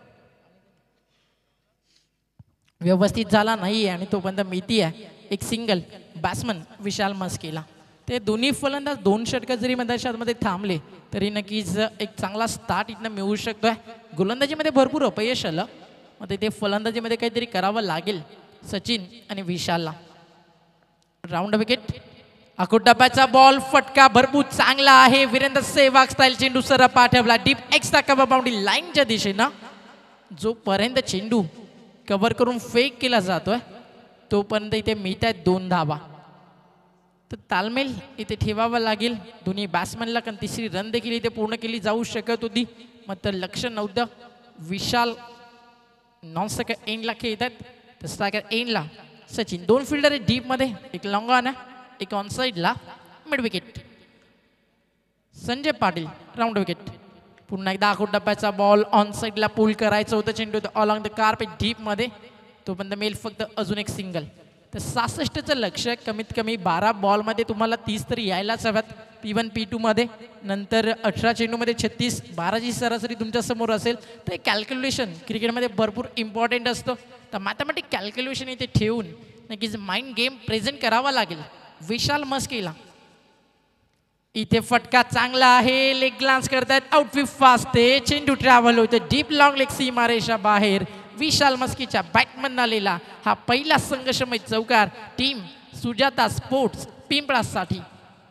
व्यवस्थित झाला नाही आणि तोपर्यंत मिती आहे एक सिंगल बॅट्समन विशाल म्हस्केला. ते दोन्ही फलंदाज 2 षटकं जरी मैदानामध्ये थांबले तरी नक्कीच एक चांगला स्टार्ट इथनं मिळू शकतोय. गोलंदाजीमध्ये भरपूर अपयश आलं, मग ते फलंदाजीमध्ये काहीतरी करावं लागेल सचिन आणि विशालला. Round wicket. अकोटप्प्याचा बॉल फटका भरपूर चांगला आहे. वीरेंद्र सेहवाग स्टाईल चेंडू सरळ पाठवला डीप एक्स्ट्रा कव्हर बाउंड्री लाईनच्या दिशेनं. जोपर्यंत चेंडू कव्हर करून फेक केला जातोय तोपर्यंत इथे मिळत आहेत 2 धावा. तर तालमेल इथे ठेवावा लागेल दोन्ही बॅट्समॅनला, कारण तिसरी रन देखील इथे पूर्ण केली जाऊ शकत होती. मात्र लक्ष नव्हतं. विशाल नॉन स्ट्रायकर एंडला खेळत आहेत तर स्ट्रायकर एंडला सचिन. 2 फिल्डर आहे डीपमध्ये, एक लॉंग ऑन आहे एक ऑन साईडला. Mid wicket Sanjay Patil. Round wicket. पुन्हा एकदा आखूट डब्याचा बॉल ऑन साईडला पुल करायचं होतं चेंडू अलॉंग द कार्पेट डीपमध्ये. तोपर्यंत मेल फक्त अजून एक सिंगल. तर 66चं लक्ष कमीत कमी 12 बॉलमध्ये तुम्हाला 30 तरी यायलाच हव्यात P1 P2 मध्ये. नंतर 18 चेंडूमध्ये 36, 12ची सरासरी तुमच्या समोर असेल तर कॅल्क्युलेशन क्रिकेटमध्ये भरपूर इम्पॉर्टंट असतं. तर मॅथमॅटिक कॅल्क्युलेशन इथे ठेवून नक्कीच माइंड गेम प्रेझेंट करावा लागेल विशाल म्हस्केला. इथे फटका चांगला आहे, लेग ग्लान्स करतायत, आउटफिट फास्ट आहे, चेंडू ट्रॅव्हल होतं डीप लॉंग लेग सीमारेषा बाहेर. विशाल म्हस्केच्या बॅटमन आलेला हा पहिला संघर्षमय चौकार टीम सुजाता स्पोर्ट्स पिंपळासाठी.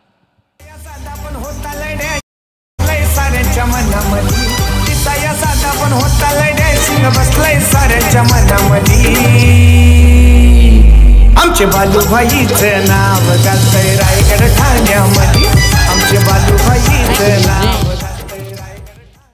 आमचे बालूभाईचं नाव गाजतंय रायगड ठाण्यामध्ये. आमचे बालूभाईचं नाव गाजतंय रायगड.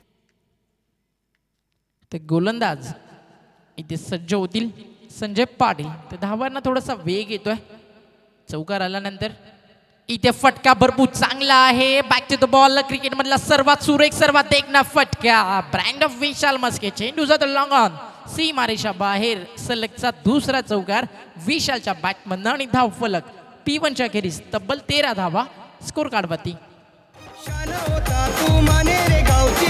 ते गोलंदाज इथे सज्ज होतील संजय पाटील. तर धावांना थोडासा वेग येतोय चौकार आल्यानंतर. इथे फटका भरपूर चांगला आहे. Back to the ball. Cricket मधला सर्वात सुरेख सर्वात देखना फटका ब्रँड ऑफ विशाल म्हस्के. चेंडू जातो लॉंग ऑन सीमारेषा बाहेर. सलगचा दुसरा चौकार विशालच्या बॅटमधनं आणि धाव फलक P1च्या खेरीज तब्बल 13 धावा स्कोर कार्डवरती. शान होता तू माने रे गावची,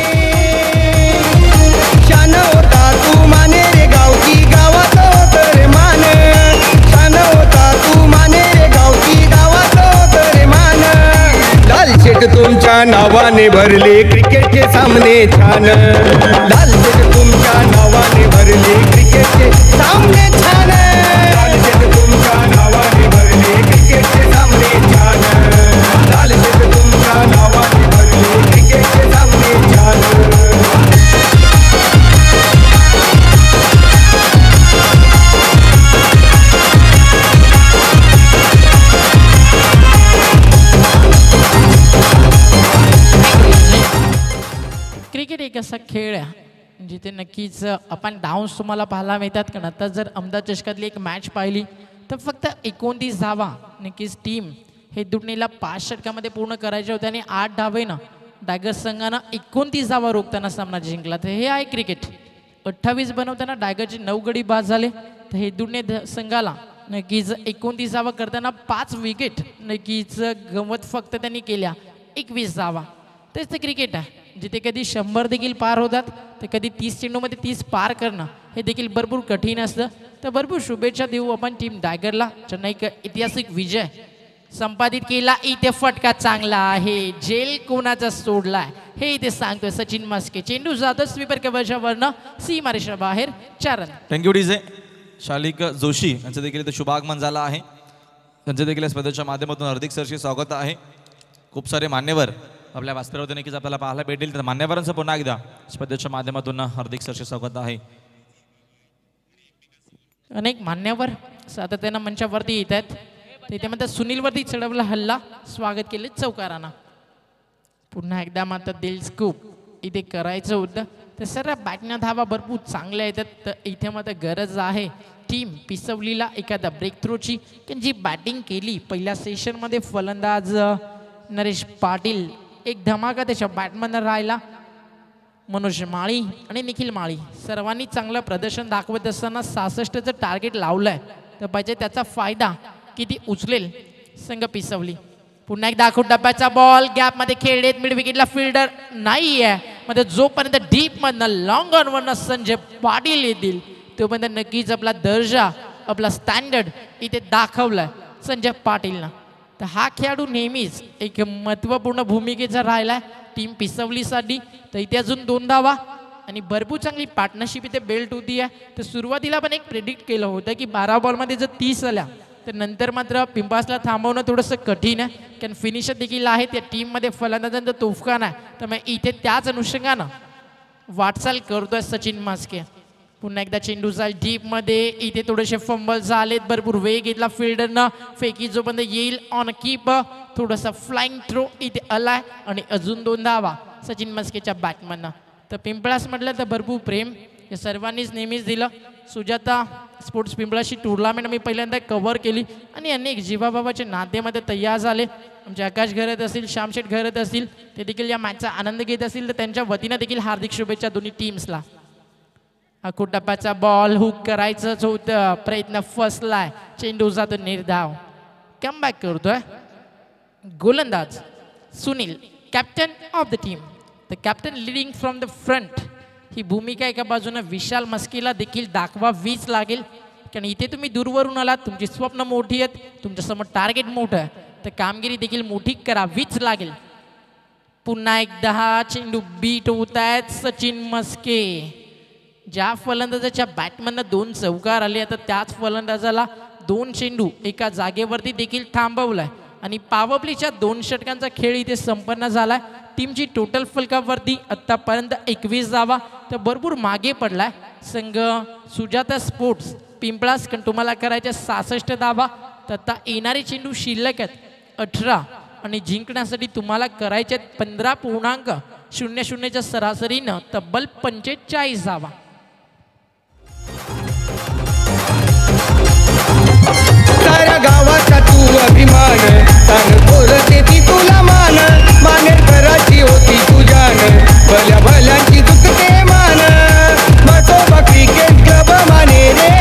शान होता तू माने रे गावची, गावात होतं रे मान. शान होता तू माने रे गावची, गावात होतं रे मान. लाल शेट तुमच्या नावाने भरले क्रिकेटचे सामने छान. लाल शेट तुमच्या नावाने भरले क्रिकेटचे सामने छान. लाल शेट तुमच्या नावाने भरले क्रिकेटचे सामने छान. लाल शेट तुमच्या नावाने भरले क्रिकेटचे सामने छान. क्रिकेट एक असा खेळ आहे जिथे नक्कीच आपण डाऊन्स तुम्हाला पाहायला मिळतात. कारण आता जर अहमदाबाद चषकातली एक मॅच पाहिली तर फक्त 29 धावा नक्कीच टीम हे दुटणीला 5 षटकामध्ये पूर्ण करायचे होते आणि 8 धावेनं डायगर्स संघानं 29 धावा रोखताना सामना जिंकला. तर हे आहे क्रिकेट. 28 बनवताना डायगरचे 9 गडी बाद झाले. तर हे दुटणे संघाला नक्कीच 29 धावा करताना 5 विकेट नक्कीच गमवत फक्त त्यांनी केल्या 21 धावा. तेच ते क्रिकेट आहे जिथे कधी 100 देखील पार होतात तर कधी 30 चेंडूमध्ये 30 पार करणं हे देखील भरपूर कठीण असतं. तर भरपूर शुभेच्छा देऊ आपण टीम डायगरला. चेन्नई ऐतिहासिक विजय संपादित केला. इथे फटका चांगला आहे. जेल कोणाचा सोडलाय हे इथे सांगतोय सचिन म्हस्के. चेंडू जातो स्वीपर कव्हरच्या वरनं सीमारेषा बाहेर 4 run. Thank you DJ. Shalik Joshi यांचं देखील इथे शुभागमन झालं आहे. त्यांचं देखील या स्पर्धेच्या माध्यमातून हार्दिक सरशी स्वागत आहे. खूप सारे मान्यवर आपल्या व्यासपीठावरती नक्कीच आपल्याला पाहायला भेटेल. तर मान्यवरांचं पुन्हा एकदा स्पर्धेच्या माध्यमातून हार्दिक सरसे स्वागत आहे. अनेक मान्यवर सातत्यानं मंचावरती येत आहेत. त्याच्यामध्ये सुनीलवरती चढवला हल्ला, स्वागत केले चौकारांना. पुन्हा एकदा मात्र दिल स्कूप इथे करायचं होतं. तर सर बॅटनं धावा भरपूर चांगल्या येतात. तर इथे मात्र गरज आहे टीम पिसवलीला एखादा ब्रेक थ्रोची. कारण जी बॅटिंग केली पहिल्या सेशनमध्ये फलंदाज नरेश पाटील, एक धमाका त्याच्या बॅटमधनं राहिला. मनोज माळी आणि निखिल माळी सर्वांनी चांगलं प्रदर्शन दाखवत असताना 66चं टार्गेट लावलंय. तर पाहिजे त्याचा फायदा किती उचलेल संघ पिसवली. पुन्हा एकदा आखूड डब्याचा बॉल गॅपमध्ये खेळलेत. मिड विकेटला फिल्डर नाही आहे. मध्ये जोपर्यंत डीपमधनं लॉंग ऑनवरनं संजय पाटील येतील तोपर्यंत नक्कीच आपला दर्जा, आपला स्टँडर्ड इथे दाखवलाय संजय पाटीलनं. तर हा खेळाडू नेहमीच एक महत्त्वपूर्ण भूमिकेचा राहिला टीम पिसवलीसाठी. तर इथे अजून 2 धावा आणि भरपूर चांगली पार्टनरशिप इथे बिल्ड होती आहे. तर सुरुवातीला पण एक प्रेडिक्ट केलं होतं की 12 बॉलमध्ये जर 30 आल्या तर नंतर मात्र पिंपासला थांबवणं थोडंसं कठीण आहे. कारण फिनिशर देखील आहे त्या टीममध्ये, फलंदाजांचा तोफखाना आहे. तर मग इथे त्याच अनुषंगानं वाटचाल करतोय सचिन मास्के. पुन्हा एकदा चेंडू जाईल डीपमध्ये. इथे थोडेसे फंबल झालेत. भरपूर वेग घेतला फिल्डरनं. फेकी जोपर्यंत येईल ऑन कीप. थोडासा फ्लाइंग थ्रो इथे आलाय आणि अजून 2 धावा सचिन मस्केच्या बॅटमधनं. तर पिंपळास म्हटलं तर भरपूर प्रेम हे सर्वांनीच नेहमीच दिलं. सुजाता स्पोर्ट्स पिंपळाशी टुर्नामेंट मी पहिल्यांदा कव्हर केली आणि अनेक जीवाभावाचे नातेमध्ये तयार झाले. आमचे आकाश घरत असतील, श्यामशेठ घरत असतील, ते देखील या मॅचचा आनंद घेत असतील. तर त्यांच्या वतीनं देखील हार्दिक शुभेच्छा दोन्ही टीम्सला. आखूड टप्प्याचा बॉल हुक करायचंच होतं, प्रयत्न फसलाय. चेंडू जातो निर्धाव. कमबॅक करतोय गोलंदाज Sunil, captain of the team. The captain leading from the front ही भूमिका एका बाजूने विशाल मस्केला देखील दाखवावीच लागेल. कारण इथे तुम्ही दूरवरून आलात, तुमची स्वप्न मोठी आहेत, तुमच्यासमोर टार्गेट मोठं आहे. तर कामगिरी देखील मोठी करावीच लागेल. पुन्हा एकदा चेंडू बीट होत आहेत सचिन मस्के. ज्या फलंदाजाच्या बॅटमधनं 2 चौकार आले तर त्याच फलंदाजाला 2 चेंडू एका जागेवरती देखील थांबवलाय. आणि पावरप्लेच्या 2 षटकांचा खेळ इथे संपन्न झालाय. टीमची टोटल फलकावरती आत्तापर्यंत 21 धावा. तर भरपूर मागे पडलाय संघ सुजाता स्पोर्ट्स पिंपळास. कारण तुम्हाला करायच्या 66 धावा. तर आता येणारे चेंडू शिल्लक आहेत 18 आणि जिंकण्यासाठी तुम्हाला करायचे 15.00च्या सरासरीनं तब्बल 45 धावा. साऱ्या गावाचा तू अभिमान, सांग बोलते ती तुला मान. मानेर कराची होती तू जान, भल्या भल्यांची चुकते मान. Masoba cricket club Manere,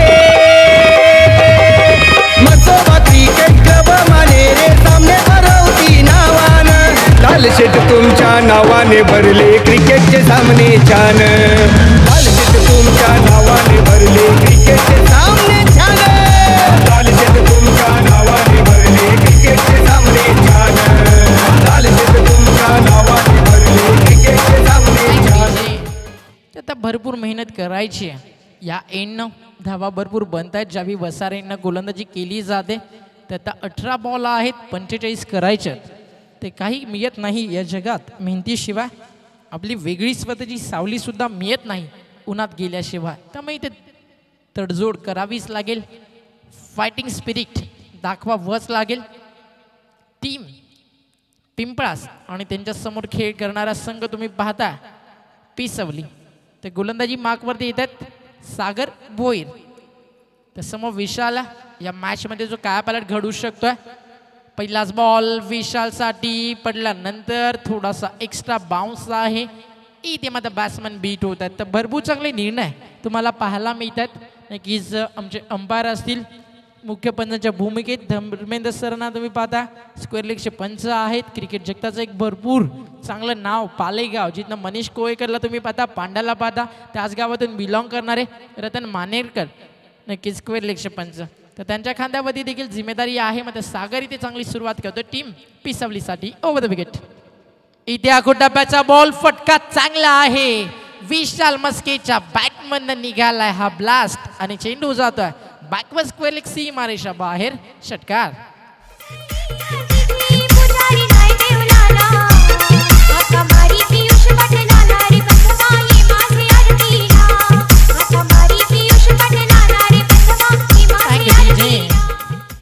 Masoba cricket club Manere. सामने भरवती नावान, लाल शेट तुमच्या नावाने भरले क्रिकेटचे सामने छान. लाल शेट तुमच्या नावाने भरले क्रिकेटचे सामने छान. लाल शेट तुमच्या नावाने भरले क्रिकेटचे सामने छान. लाल शेट तुमच्या नावाने भरले क्रिकेटचे सामने छान. आता भरपूर मेहनत करायची आहे. या एंडनं धावा भरपूर बनत आहेत. ज्यावेळी वसार एंडनं गोलंदाजी केली जाते तर आता 18 बॉल आहेत, 45 करायचे. ते काही मिळत नाही या जगात मेहनतीशिवाय. आपली वेगळी स्वतःची सावलीसुद्धा मिळत नाही उन्हात गेल्याशिवाय. त्यामुळे इथे तडजोड करावीच लागेल. फायटिंग स्पिरिट दाखवावंच लागेल. टीम पिंपळास आणि त्यांच्यासमोर खेळ करणारा संघ तुम्ही पाहता पिसवली. तर गोलंदाजी मार्कवरती येत आहेत सागर भोईर. तर समोर विशाल या मॅचमध्ये जो काय पालट घडू शकतोय. पहिलाच बॉल विशालसाठी पडल्यानंतर थोडासा एक्स्ट्रा बाउन्स आहे. इथे मात्र बॅट्समॅन बीट होत आहेत. तर भरपूर चांगले निर्णय तुम्हाला पाहायला मिळतात. नक्कीच आमचे अंपायर असतील मुख्य पंचांच्या भूमिकेत. धर्मेंद्र सरांना तुम्ही पाहता स्क्वेअर लेगचे पंच आहेत. क्रिकेट जगताचं एक भरपूर चांगलं नाव पालेगाव, जिथनं मनीष कोळेकरला तुम्ही पाहता, पांड्याला पाहता, त्याच गावातून बिलॉंग करणारे रतन मानेरकर नक्कीच स्क्वेअर लेगचे पंच. तर त्यांच्या खांद्यावरती देखील जिम्मेदारी आहे. मग सागर इथे चांगली सुरुवात करतो टीम पिसवलीसाठी. Over the wicket. इथे आखूड डब्याचा बॉल फटका चांगला आहे. विशाल मस्केच्या बॅटमधनं निघालाय हा ब्लास्ट आणि चेंडू जातोय बॅकवर्ड स्क्वेअर लेग सीमारेषा बाहेर. षटकार.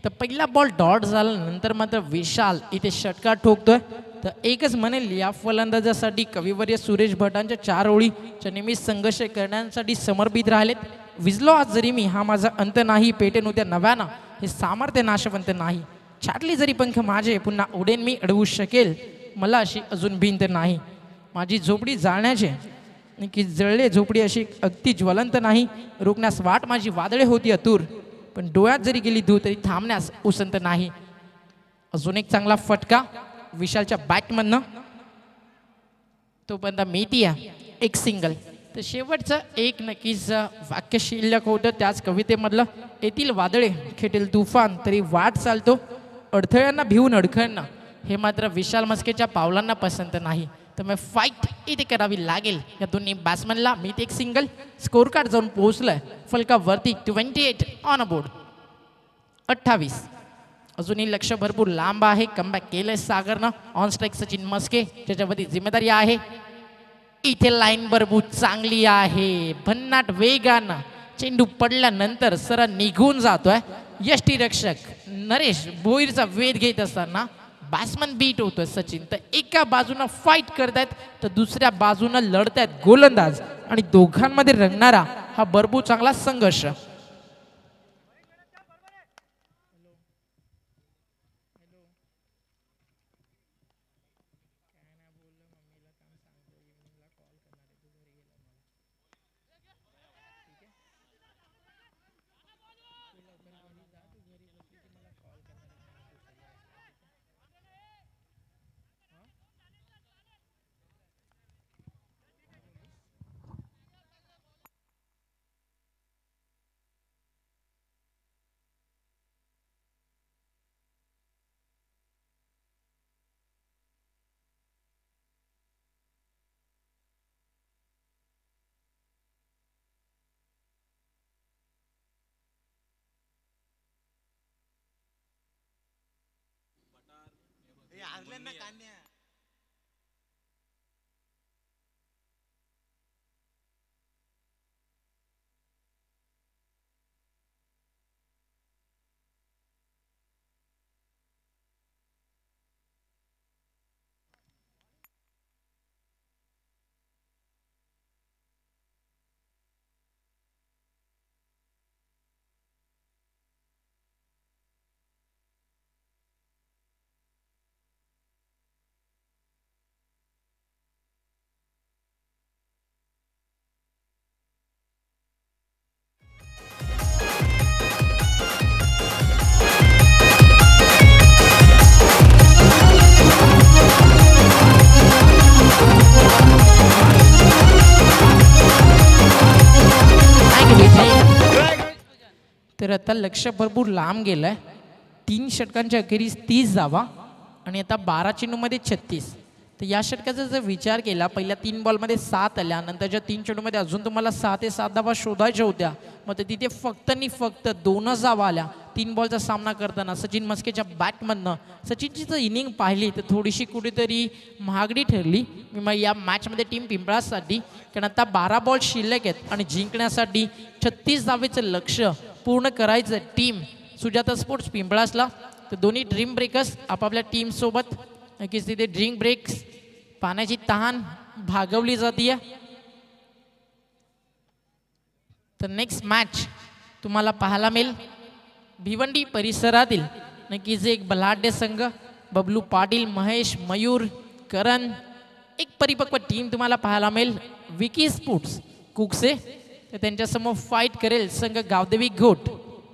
तर पहिला बॉल डॉट झाला, नंतर मात्र विशाल इथे षटकार ठोकतोय. तर एकच म्हणेल या फलंदाजासाठी कविवर्य सुरेश भटांच्या 4 ओळीच्या नेहमी संघर्ष करण्यासाठी समर्पित राहिलेत. विजलो आज जरी मी, हा माझा अंत नाही, पेटेन उद्या नव्यानं, हे सामर्थ्य नाशवंत नाही. छाटली जरी पंख माझे, पुन्हा उडेन मी, अडवू शकेल मला अशी अजून भिंत नाही. माझी झोपडी जाळण्याचे की जळले झोपडी अशी अगदी ज्वलंत नाही. रोखण्यास वाट माझी वादळे होती अतूर, पण डोळ्यात जरी गेली धूळ तरी थांबण्यास उसंत नाही. अजून एक चांगला फटका विशालच्या बॅटमधनं, तोपर्यंत मेती आहे एक सिंगल. तर शेवटचं एक नक्कीच वाक्य शिल्लक होतं त्याच कवितेमधलं, येथील वादळे खेटेल तुफान तरी वाट चालतो, अडथळ्यांना भिवून अडखळणं हे मात्र विशाल मस्केच्या पावलांना पसंत नाही. तर मग फाईट इथे करावी लागेल या दोन्ही बॅट्समनला. मी ते एक सिंगल स्कोर कार्ड जाऊन पोहोचलंय फलकावरती 28 ऑन अ बोर्ड 28. अजूनही लक्ष भरपूर लांब आहे. कमबॅक केलंय सागरनं. ऑन स्ट्राईक सचिन मस्के ज्याच्यावरती जिम्मेदारी आहे. इथे लाईन भरपूर चांगली आहे, भन्नाट वेगानं चेंडू पडल्यानंतर सरळ निघून जातोय. यष्टीरक्षक नरेश भोईरचा वेध घेत असताना बॅट्समन बीट होतोय सचिन. तर एका बाजूनं फाईट करतायत तर दुसऱ्या बाजूनं लढतायत गोलंदाज, आणि दोघांमध्ये रंगणारा हा भरपूर चांगला संघर्ष. तर आता लक्ष भरपूर लांब गेलंय. 3 षटकांच्या अखेरीस 30 धावा आणि आता 12 चेंडूमध्ये 36. तर या षटकाचा जर विचार केला, पहिल्या 3 बॉलमध्ये 7 आल्या, नंतरच्या 3 चेंडूमध्ये अजून तुम्हाला 6 ते 7 धावा शोधायच्या होत्या. मग तिथे फक्त आणि फक्त 2च धावा आल्या 3 बॉलचा सामना करताना सचिन मस्केच्या बॅटमधनं. सचिनची जर इनिंग पाहिली तर थोडीशी कुठेतरी महागडी ठरली मग या मॅचमध्ये टीम पिंपळासाठी, कारण आता 12 बॉल शिल्लक आहेत आणि जिंकण्यासाठी 36 धावेचं लक्ष पूर्ण करायचं टीम सुजाता स्पोर्ट्स पिंपळासला. तर दोन्ही ड्रीम ब्रेकर्स आपापल्या टीमसोबत नक्कीच तिथे ड्रिंक ब्रेक्स पाण्याची तहान भागवली जाते. तर नेक्स्ट मॅच तुम्हाला पाहायला मिळेल भिवंडी परिसरातील नक्कीच एक बलाढ्य संघ, बबलू पाटील, महेश, मयूर, करण, एक परिपक्व टीम तुम्हाला पाहायला मिळेल विकी स्पोर्ट्स कुकसे. तर त्यांच्यासमोर फाईट करेल संघ गावदेवी घोट.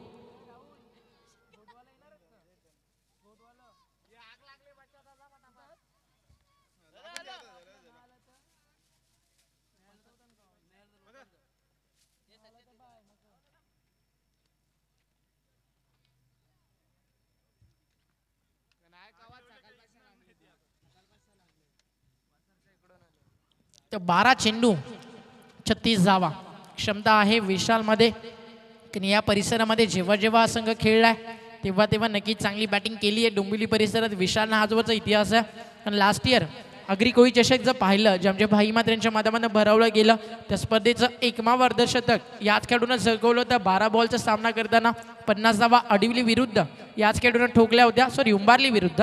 तर 12 चेंडू 36 धावा क्षमता आहे विशालमध्ये. कारण या परिसरामध्ये जेव्हा जेव्हा हा संघ खेळलाय तेव्हा तेव्हा नक्कीच चांगली बॅटिंग केली आहे. डोंबिवली परिसरात विशालनं आजोबाचा इतिहास आहे. आणि लास्ट इयर अग्री कोळी चषक जर पाहिलं जे आमच्या भाई मात्र यांच्या माध्यमातून भरवलं गेलं त्या स्पर्धेचं एकमाव अर्धशतक याच खेळाडूनं झळकवलं होतं. 12 बॉलचा सामना करताना 50 धावा अडिवली विरुद्ध याच खेळाडूनं ठोकल्या होत्या, उंबारली विरुद्ध.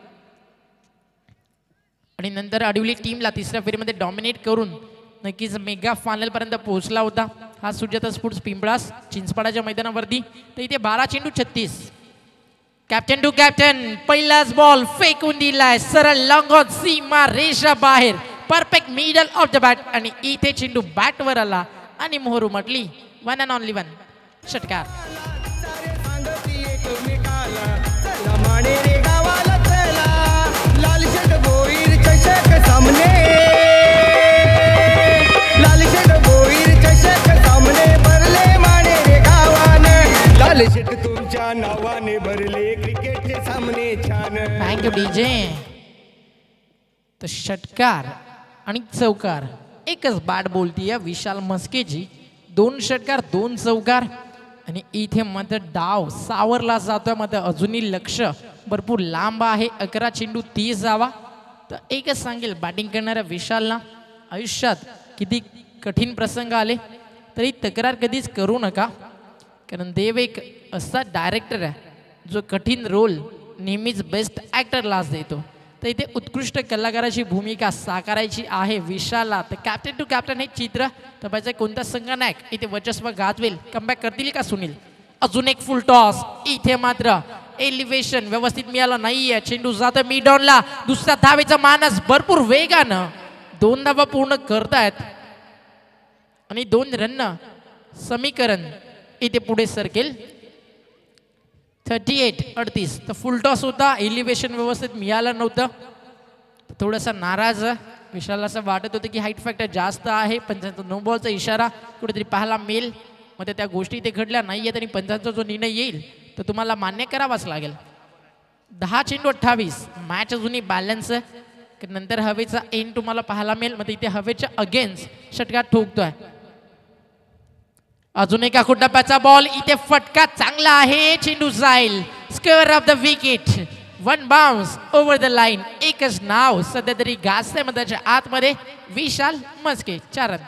आणि नंतर अडिवली टीमला तिसऱ्या फेरीमध्ये डॉमिनेट करून नक्कीच मेगा फायनल पर्यंत पोहोचला होता हा सुजाता स्पोर्ट्स पिंपळास चिंचपाडाच्या मैदानावरती. तर इथे 12 चेंडू 36. कॅप्टन टू कॅप्टन पहिलाच बॉल फेकून दिलाय सरळ लॉंग ऑन सीमा रेषा बाहेर, perfect middle of the bat आणि इथे चेंडू बॅटवर आला आणि मोहर उमटली. 1 and only 1 षटकार. माने रे गावाला चला लाल शर्ट भोईर चषक सामने, लाल शर्ट भोईर चषक सामने भरले माने रे गावाने, लाल शर्ट तुमच्या नावाने भरले क्रिकेटचे सामने छान. Thank you DJ. तर षटकार आणि चौकार एकच बॅट बोलतीये विशाल मस्केची. 2 षटकार 2 चौकार आणि इथे मात्र डाव सावरला जातोय. मात्र अजूनही लक्ष भरपूर लांब आहे. 11 चेंडू 30 धावा. तर एकच सांगेल बॅटिंग करणाऱ्या विशालला आयुष्यात किती कठीण प्रसंग आले तरी तक्रार कधीच करू नका, कारण देव एक असा डायरेक्टर आहे जो कठीण रोल नेहमीच बेस्ट ॲक्टरलाच देतो. तर इथे उत्कृष्ट कलाकाराची भूमिका साकारायची आहे विशालला. तर कॅप्टन टू कॅप्टन हे चित्र तर पाहिजे कोणता संघनायक इथे वर्चस्व गाजवेल, कमबॅक करतील का सुनील. अजून एक फुल टॉस. इथे मात्र एलिव्हेशन व्यवस्थित मिळालं नाहीये. चेंडू जातो मिड ऑनला. दुसऱ्या धावेचा मानस भरपूर वेगानं 2 धावा पूर्ण करतायत आणि 2 रन समीकरण इथे पुढे सरकेल. 38-38. तर फुल टॉस होता, एलिव्हेशन व्यवस्थित मिळालं नव्हतं. थोडासा नाराज विशाल असं वाटत होतं की हाईट फॅक्टर जास्त आहे. पंचांचा नो बॉलचा इशारा कुठेतरी पाहायला मिळेल. मग त्या गोष्टी इथे घडल्या नाही आहेत आणि पंचांचा जो निर्णय येईल तो तुम्हाला मान्य करावाच लागेल. 10 चेंडू 28. मॅच अजूनही बॅलन्स आहे. नंतर हवेचा एंड तुम्हाला पाहायला मिळेल. मग इथे हवेच्या अगेन्स्ट षटकार ठोकतोय. अजून एका कुड्डाप्याचा बॉल. इथे फटका चांगला आहे. चेंडू जाईल square off the wicket. 1 bounce over the line. एकच नाव सध्या तरी गाजते मधाच्या आतमध्ये विशाल मस्के. 4 रन.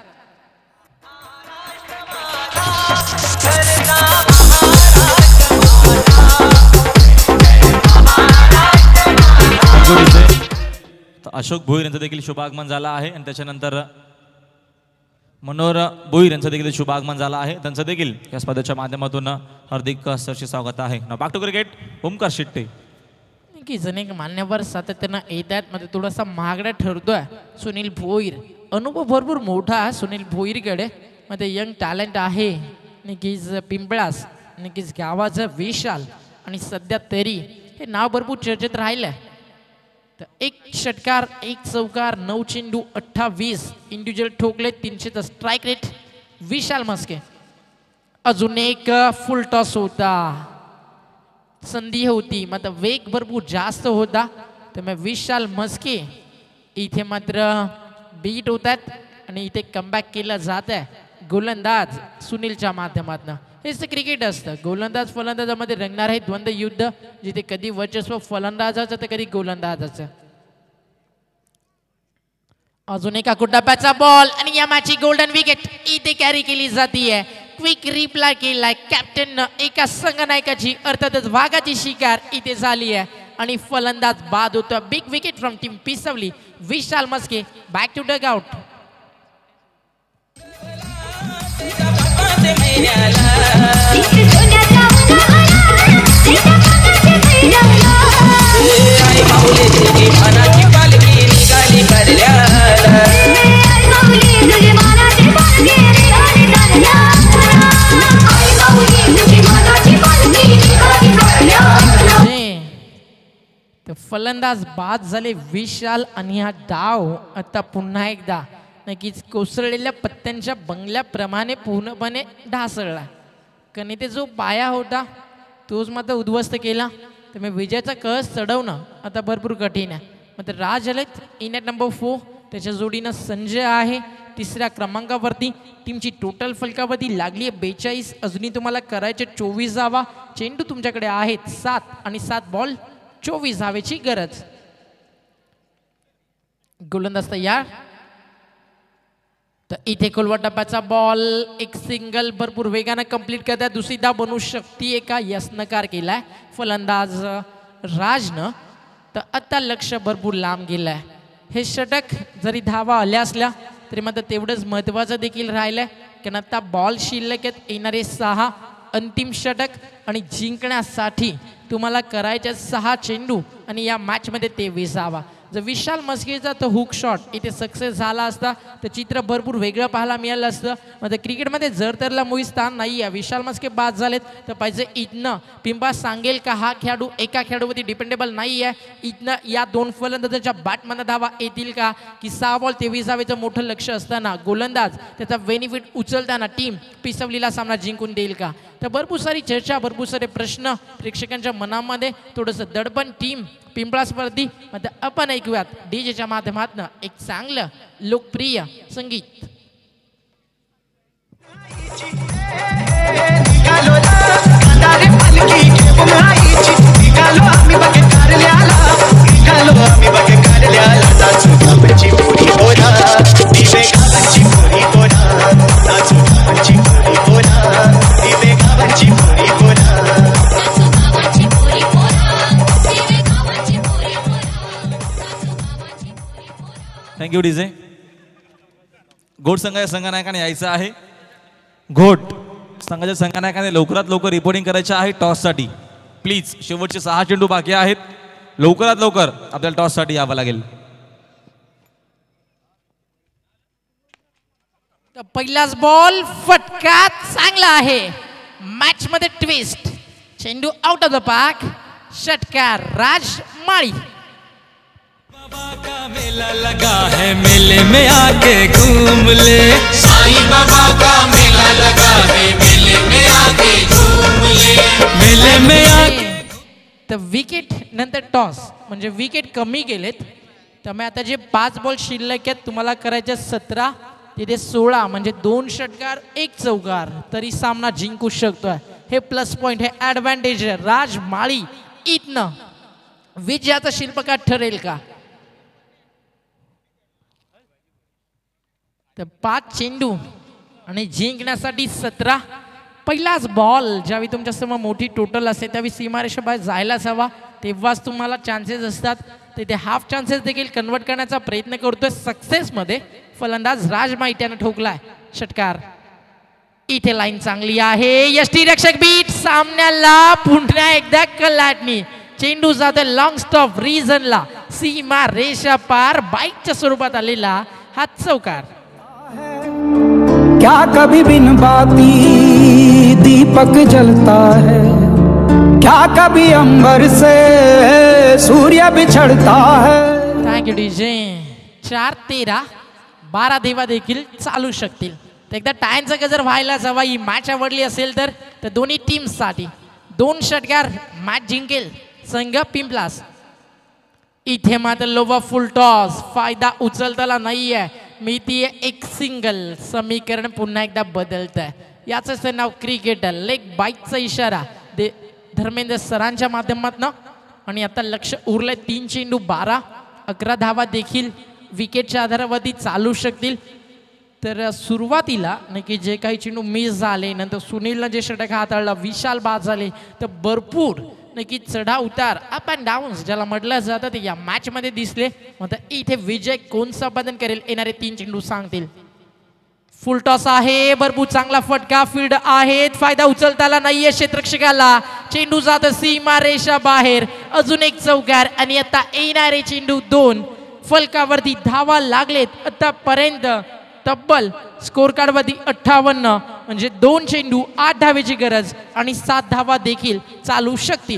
अशोक भोईर यांचं देखील शुभागमन झालं आहे आणि त्याच्यानंतर मनोहर भोईर यांचं देखील शुभागमन झालं आहे. त्यांचं देखील या स्पर्धेच्या माध्यमातून हार्दिक सहर्ष स्वागत आहे. Back to cricket. Omkar Shitte की जण मान्यवर सातत्यानं येत आहेत. मध्ये थोडासा महागडा ठरतोय सुनील भोईर. अनुभव भरपूर मोठा आहे सुनील भोईरकडे. मध्ये यंग टॅलेंट आहे. नक्कीच पिंपळास नक्कीच गावाचं विशाल आणि सध्या तरी हे नाव भरपूर चर्चेत राहिलं आहे. तर 1 षटकार 1 चौकार 9 चेंडू 28. इंडिव्हिज्युअल ठोकले 300चा स्ट्राईक रेट विशाल मस्के. अजून एक फुल टॉस होता. संधी होती मात्र वेग भरपूर जास्त होता. तर मग विशाल मस्के इथे मात्र बीट होतात आणि इथे कमबॅक केलं जात आहे गोलंदाज सुनीलच्या माध्यमातून. हेच ते क्रिकेट असतं. गोलंदाज फलंदाजामध्ये रंगणार आहे द्वंद्व युद्ध, जिथे कधी वर्चस्व फलंदाजाचं तर कधी गोलंदाजाचं. अजून एका कुड्डाप्याचा बॉल आणि या मॅचची गोल्डन विकेट इथे कॅरी केली जाते. क्विक रिप्लाय केलाय कॅप्टननं. एका संघनायकाची अर्थातच वाघाची शिकार इथे झाली आहे आणि फलंदाज बाद होतो. Big wicket from team Pisavli. Vishal Maske back to dugout. फलंदाज बाद झाले विशाल आणि हा डाव आता पुन्हा एकदा नक्कीच कोसळलेल्या पत्त्यांच्या बंगल्याप्रमाणे पूर्णपणे ढासळला. कारण इथे जो पाया होता तोच मात्र उद्ध्वस्त केला. त्यामुळे विजयाचा कळस चढवणं आता भरपूर कठीण आहे. मात्र राज आलेत इन ॲट नंबर 4. त्याच्या जोडीनं संजय आहे 3ऱ्या क्रमांकावरती. टीमची टोटल फलकावधी लागली आहे 42. अजूनही तुम्हाला करायचे 24 धावा. चेंडू तुमच्याकडे आहेत 7 आणि 7 बॉल 24 धावेची गरज. गोलंदाज तयार. तर इथे खोलवा टप्प्याचा बॉल एक सिंगल भरपूर वेगानं कंप्लीट करतात. दुसरी धाव बनवू शकते का? यस नकार केलाय फलंदाज राजनं. तर आता लक्ष भरपूर लांब गेलाय. हे षटक जरी धावा आल्या असल्या तरी मात्र तेवढंच महत्त्वाचं देखील राहिलंय, कारण आता बॉल शिल्लक आहेत. येणारे 6 अंतिम षटक आणि जिंकण्यासाठी तुम्हाला करायचे 6 चेंडू आणि या मॅचमध्ये ते विसावा. जर विशाल मस्केचा तो हुक शॉट इथे सक्सेस झाला असता तर चित्र भरपूर वेगळं पाहायला मिळालं असतं. म्हणजे क्रिकेटमध्ये जर तरला मुळी स्थान नाही आहे. विशाल मस्के बाद झालेत तर पाहिजे इथनं पिंपा सांगेल का हा खेळाडू एका खेळाडूवरती डिपेंडेबल नाही आहे. इथनं या 2 फलंदाजाच्या बॅटमधनं धावा येतील का, की 6 बॉल 23 धावेचं मोठं लक्ष असताना गोलंदाज त्याचा बेनिफिट उचलताना टीम पिसवलीला सामना जिंकून देईल का. तर भरपूर सारी चर्चा, भरपूर सारे प्रश्न प्रेक्षकांच्या मनामध्ये. थोडंसं दडपण टीम पिंपळा स्पर्धी मध्ये आपण ऐकूयात डीजेच्या माध्यमातून एक चांगलं लोकप्रिय संगीत. Thank you DJ. घोट संघाच्या संघनायकाने यायचं आहे. घोट संघाच्या संघनायकाने लवकरात लवकर रिपोर्टिंग करायचं आहे टॉससाठी. प्लीज शेवटचे 6 चेंडू बाकी आहेत. लवकरात लवकर आपल्याला टॉससाठी यावं लागेल. तर पहिलाच बॉल फटका चांगला आहे. मॅच मध्ये ट्विस्ट. चेंडू आउट ऑफ द पार्क. षटकार राज माळी. बाबा का मेला लगा है, मेले में आके घूम ले. साईं बाबा का मेला लगा है, मेले में आके घूम ले. मेले में आके. तर विकेट नंतर टॉस म्हणजे विकेट कमी गेलेत. त्यामुळे आता जे 5 बॉल शिल्लक आहेत तुम्हाला करायचे 17 तिथे 16 म्हणजे 2 षटकार 1 चौकार तरी सामना जिंकू शकतोय. हे प्लस पॉइंट, हे ऍडव्हान्टेज आहे. राज माळी इथनं विजयाचा शिल्पकार ठरेल का. तर 5 चेंडू आणि जिंकण्यासाठी 17. पहिलाच बॉल ज्यावेळी तुमच्यासमोर मोठी टोटल असते त्यावेळी सीमारेषा बाहेर जायलाच हवा, तेव्हाच तुम्हाला चान्सेस असतात. तिथे हाफ चान्सेस देखील कन्वर्ट करण्याचा प्रयत्न करतोय. सक्सेसमध्ये फलंदाज राज माळी त्यानं ठोकलाय षटकार. इथे लाईन चांगली आहे. यष्टीरक्षक बीट सामन्याला पुन्हा एकदा कलाटणी. चेंडू जातोय लॉंग स्टॉप रिजनला. सीमा रेषा पार बाईकच्या स्वरूपात आलेला हा चौकार. क्या कभी बिन बाती दीपक जलता है, क्या कभी अंबर से सूर्य बिछड़ता है. Thank you DJ. 4-13 12 देवा देखील चालू शकतील. तर एकदा टायनचा गजर व्हायलाच हवा. ही मॅच आवडली असेल तर दोन्ही टीम्ससाठी 2 षटकार मॅच जिंकेल संघ पिंपलास. इथे मात्र लोवा फुल टॉस. फायदा उचलताना नाहीये. मिती आहे 1 सिंगल. समीकरण पुन्हा एकदा बदलत आहे. याच नाव क्रिकेटर. लेग बाईकचा इशारा धर्मेंद्र सरांच्या माध्यमातून. आणि आता लक्ष उरलंय 3 चेंडू 12. 11 धावा देखील विकेटच्या आधारावरती चालू शकतील. तर सुरुवातीला नक्की जे काही चेंडू मिस झाले, नंतर सुनीलनं जे षटक हाताळला, विशाल बाद झाले, तर भरपूर नक्की चढा उतार अप अँड डाऊन्स ज्याला म्हटलं जातं ते या मॅचमध्ये दिसले. मग इथे विजय कोण संपादन करेल येणारे 3 चेंडू सांगतील. फुल टॉस आहे. भरपूर चांगला फटका. फील्ड आहेत. फायदा उचलता आला नाहीये क्षेत्ररक्षकाला. चेंडू जात सीमा रेषा बाहेर. अजून 1 चौकार आणि आता येणारे चेंडू 2. फलकावरती धावा लागलेत आतापर्यंत तब्बल स्कोर कार्डवरती 58. म्हणजे 2 चेंडू 8 धावेची गरज आणि 7 धावा देखील चालू शकतील.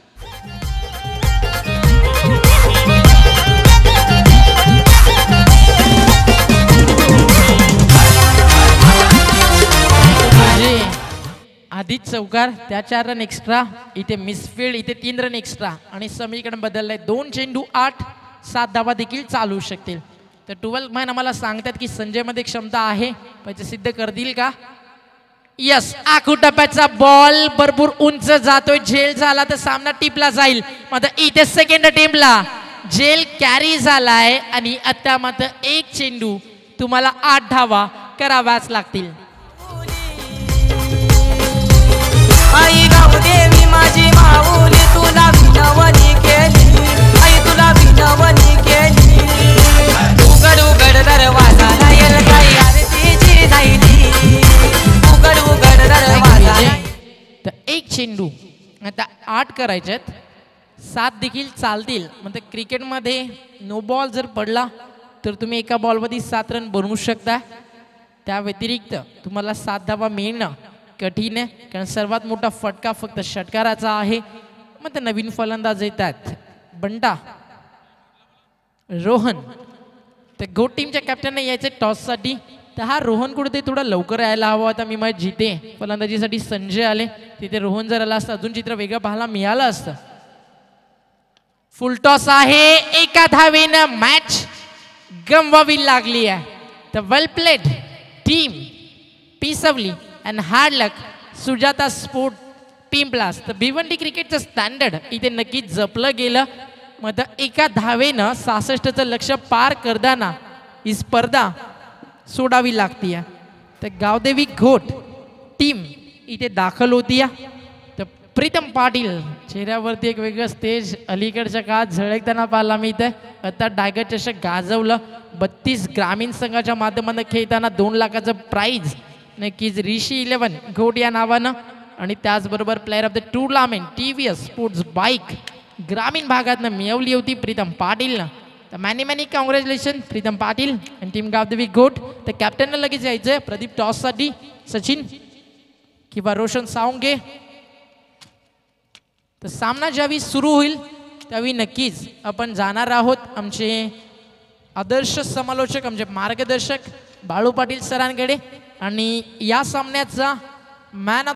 आधीच चौकार, त्या 4 रन एक्स्ट्रा. इथे मिसफील्ड, इथे 3 रन एक्स्ट्रा आणि समीकरण बदललंय. 2 चेंडू 8, 7 धावा देखील चालू शकतील. तर 12 मॅन आम्हाला सांगतात की संजयमध्ये क्षमता आहे, पण ते सिद्ध करतील का. यस. आखू टप्प्याचा बॉल भरपूर उंच जातोय. झेल झाला तर सामना टिपला जाईल. मात्र इथे सेकंड टीमला जेल कॅरी झालाय आणि आता मात्र एक चेंडू तुम्हाला 8 धावा कराव्याच लागतील. आई गाव देवी माझी माऊली तुला विनवणी केली, आई तुला विनवणी केली. उघड उघड दरवाजा राहील काही आरतीची झाली, उघड उघड दरवाजा. तर एक चेंडू आता 8 करायच्यात, 7 देखील चालतील. म्हणजे क्रिकेटमध्ये नो बॉल जर पडला तर तुम्ही एका बॉलमध्ये 7 रन बनवू शकता. त्या व्यतिरिक्त तुम्हाला 7 धावा मिळणं कठीण आहे, कारण सर्वात मोठा फटका फक्त षटकाराचा आहे. मग ते नवीन फलंदाज येतात बंटा, रोहन. तर गोट टीमच्या कॅप्टनने यायचे टॉससाठी, तर हा रोहन कुठे थोडा लवकर यायला हवा होता. मी मॅच जिते फलंदाजीसाठी संजय आले, तिथे रोहन जर आला असता अजून चित्र वेगळं पाहायला मिळालं असतं. फुल टॉस आहे, एका धावेनं मॅच गमवावी लागली आहे. तर well played team Pisavli and hard luck Sujata sport Pimplas. तर भिवंडी क्रिकेटचं स्टँडर्ड इथे नक्कीच जपलं गेलं. मग एका धावेनं 66चं लक्ष पार करताना ही स्पर्धा सोडावी लागते. तर गावदेवी घोट टीम इथे दाखल होती. तर प्रीतम पाटील चेहऱ्यावरती एक वेगळं स्टेज अलीकडच्या काळात झळकताना पाहायला मिळतंय. आता डायगर चषक गाजवलं, 32 ग्रामीण संघाच्या माध्यमातून खेळताना 2 लाखाचं प्राईज नक्कीच ऋषी 11 घोट या नावानं. आणि त्याचबरोबर player of the tournament TVS sports bike ग्रामीण भागातनं मिळवली होती प्रीतम पाटीलनं. तर many many congratulation Pritam Patil आणि टीम गावदेवी घोट. तर कॅप्टनला लगेच यायचं प्रदीप टॉससाठी, सचिन किंवा रोशन सावंगे. तर सामना ज्यावेळी सुरू होईल त्यावेळी नक्कीच आपण जाणार आहोत आमचे आदर्श समालोचक, आमचे मार्गदर्शक बाळू पाटील सरांकडे. आणि या सामन्याचा मॅन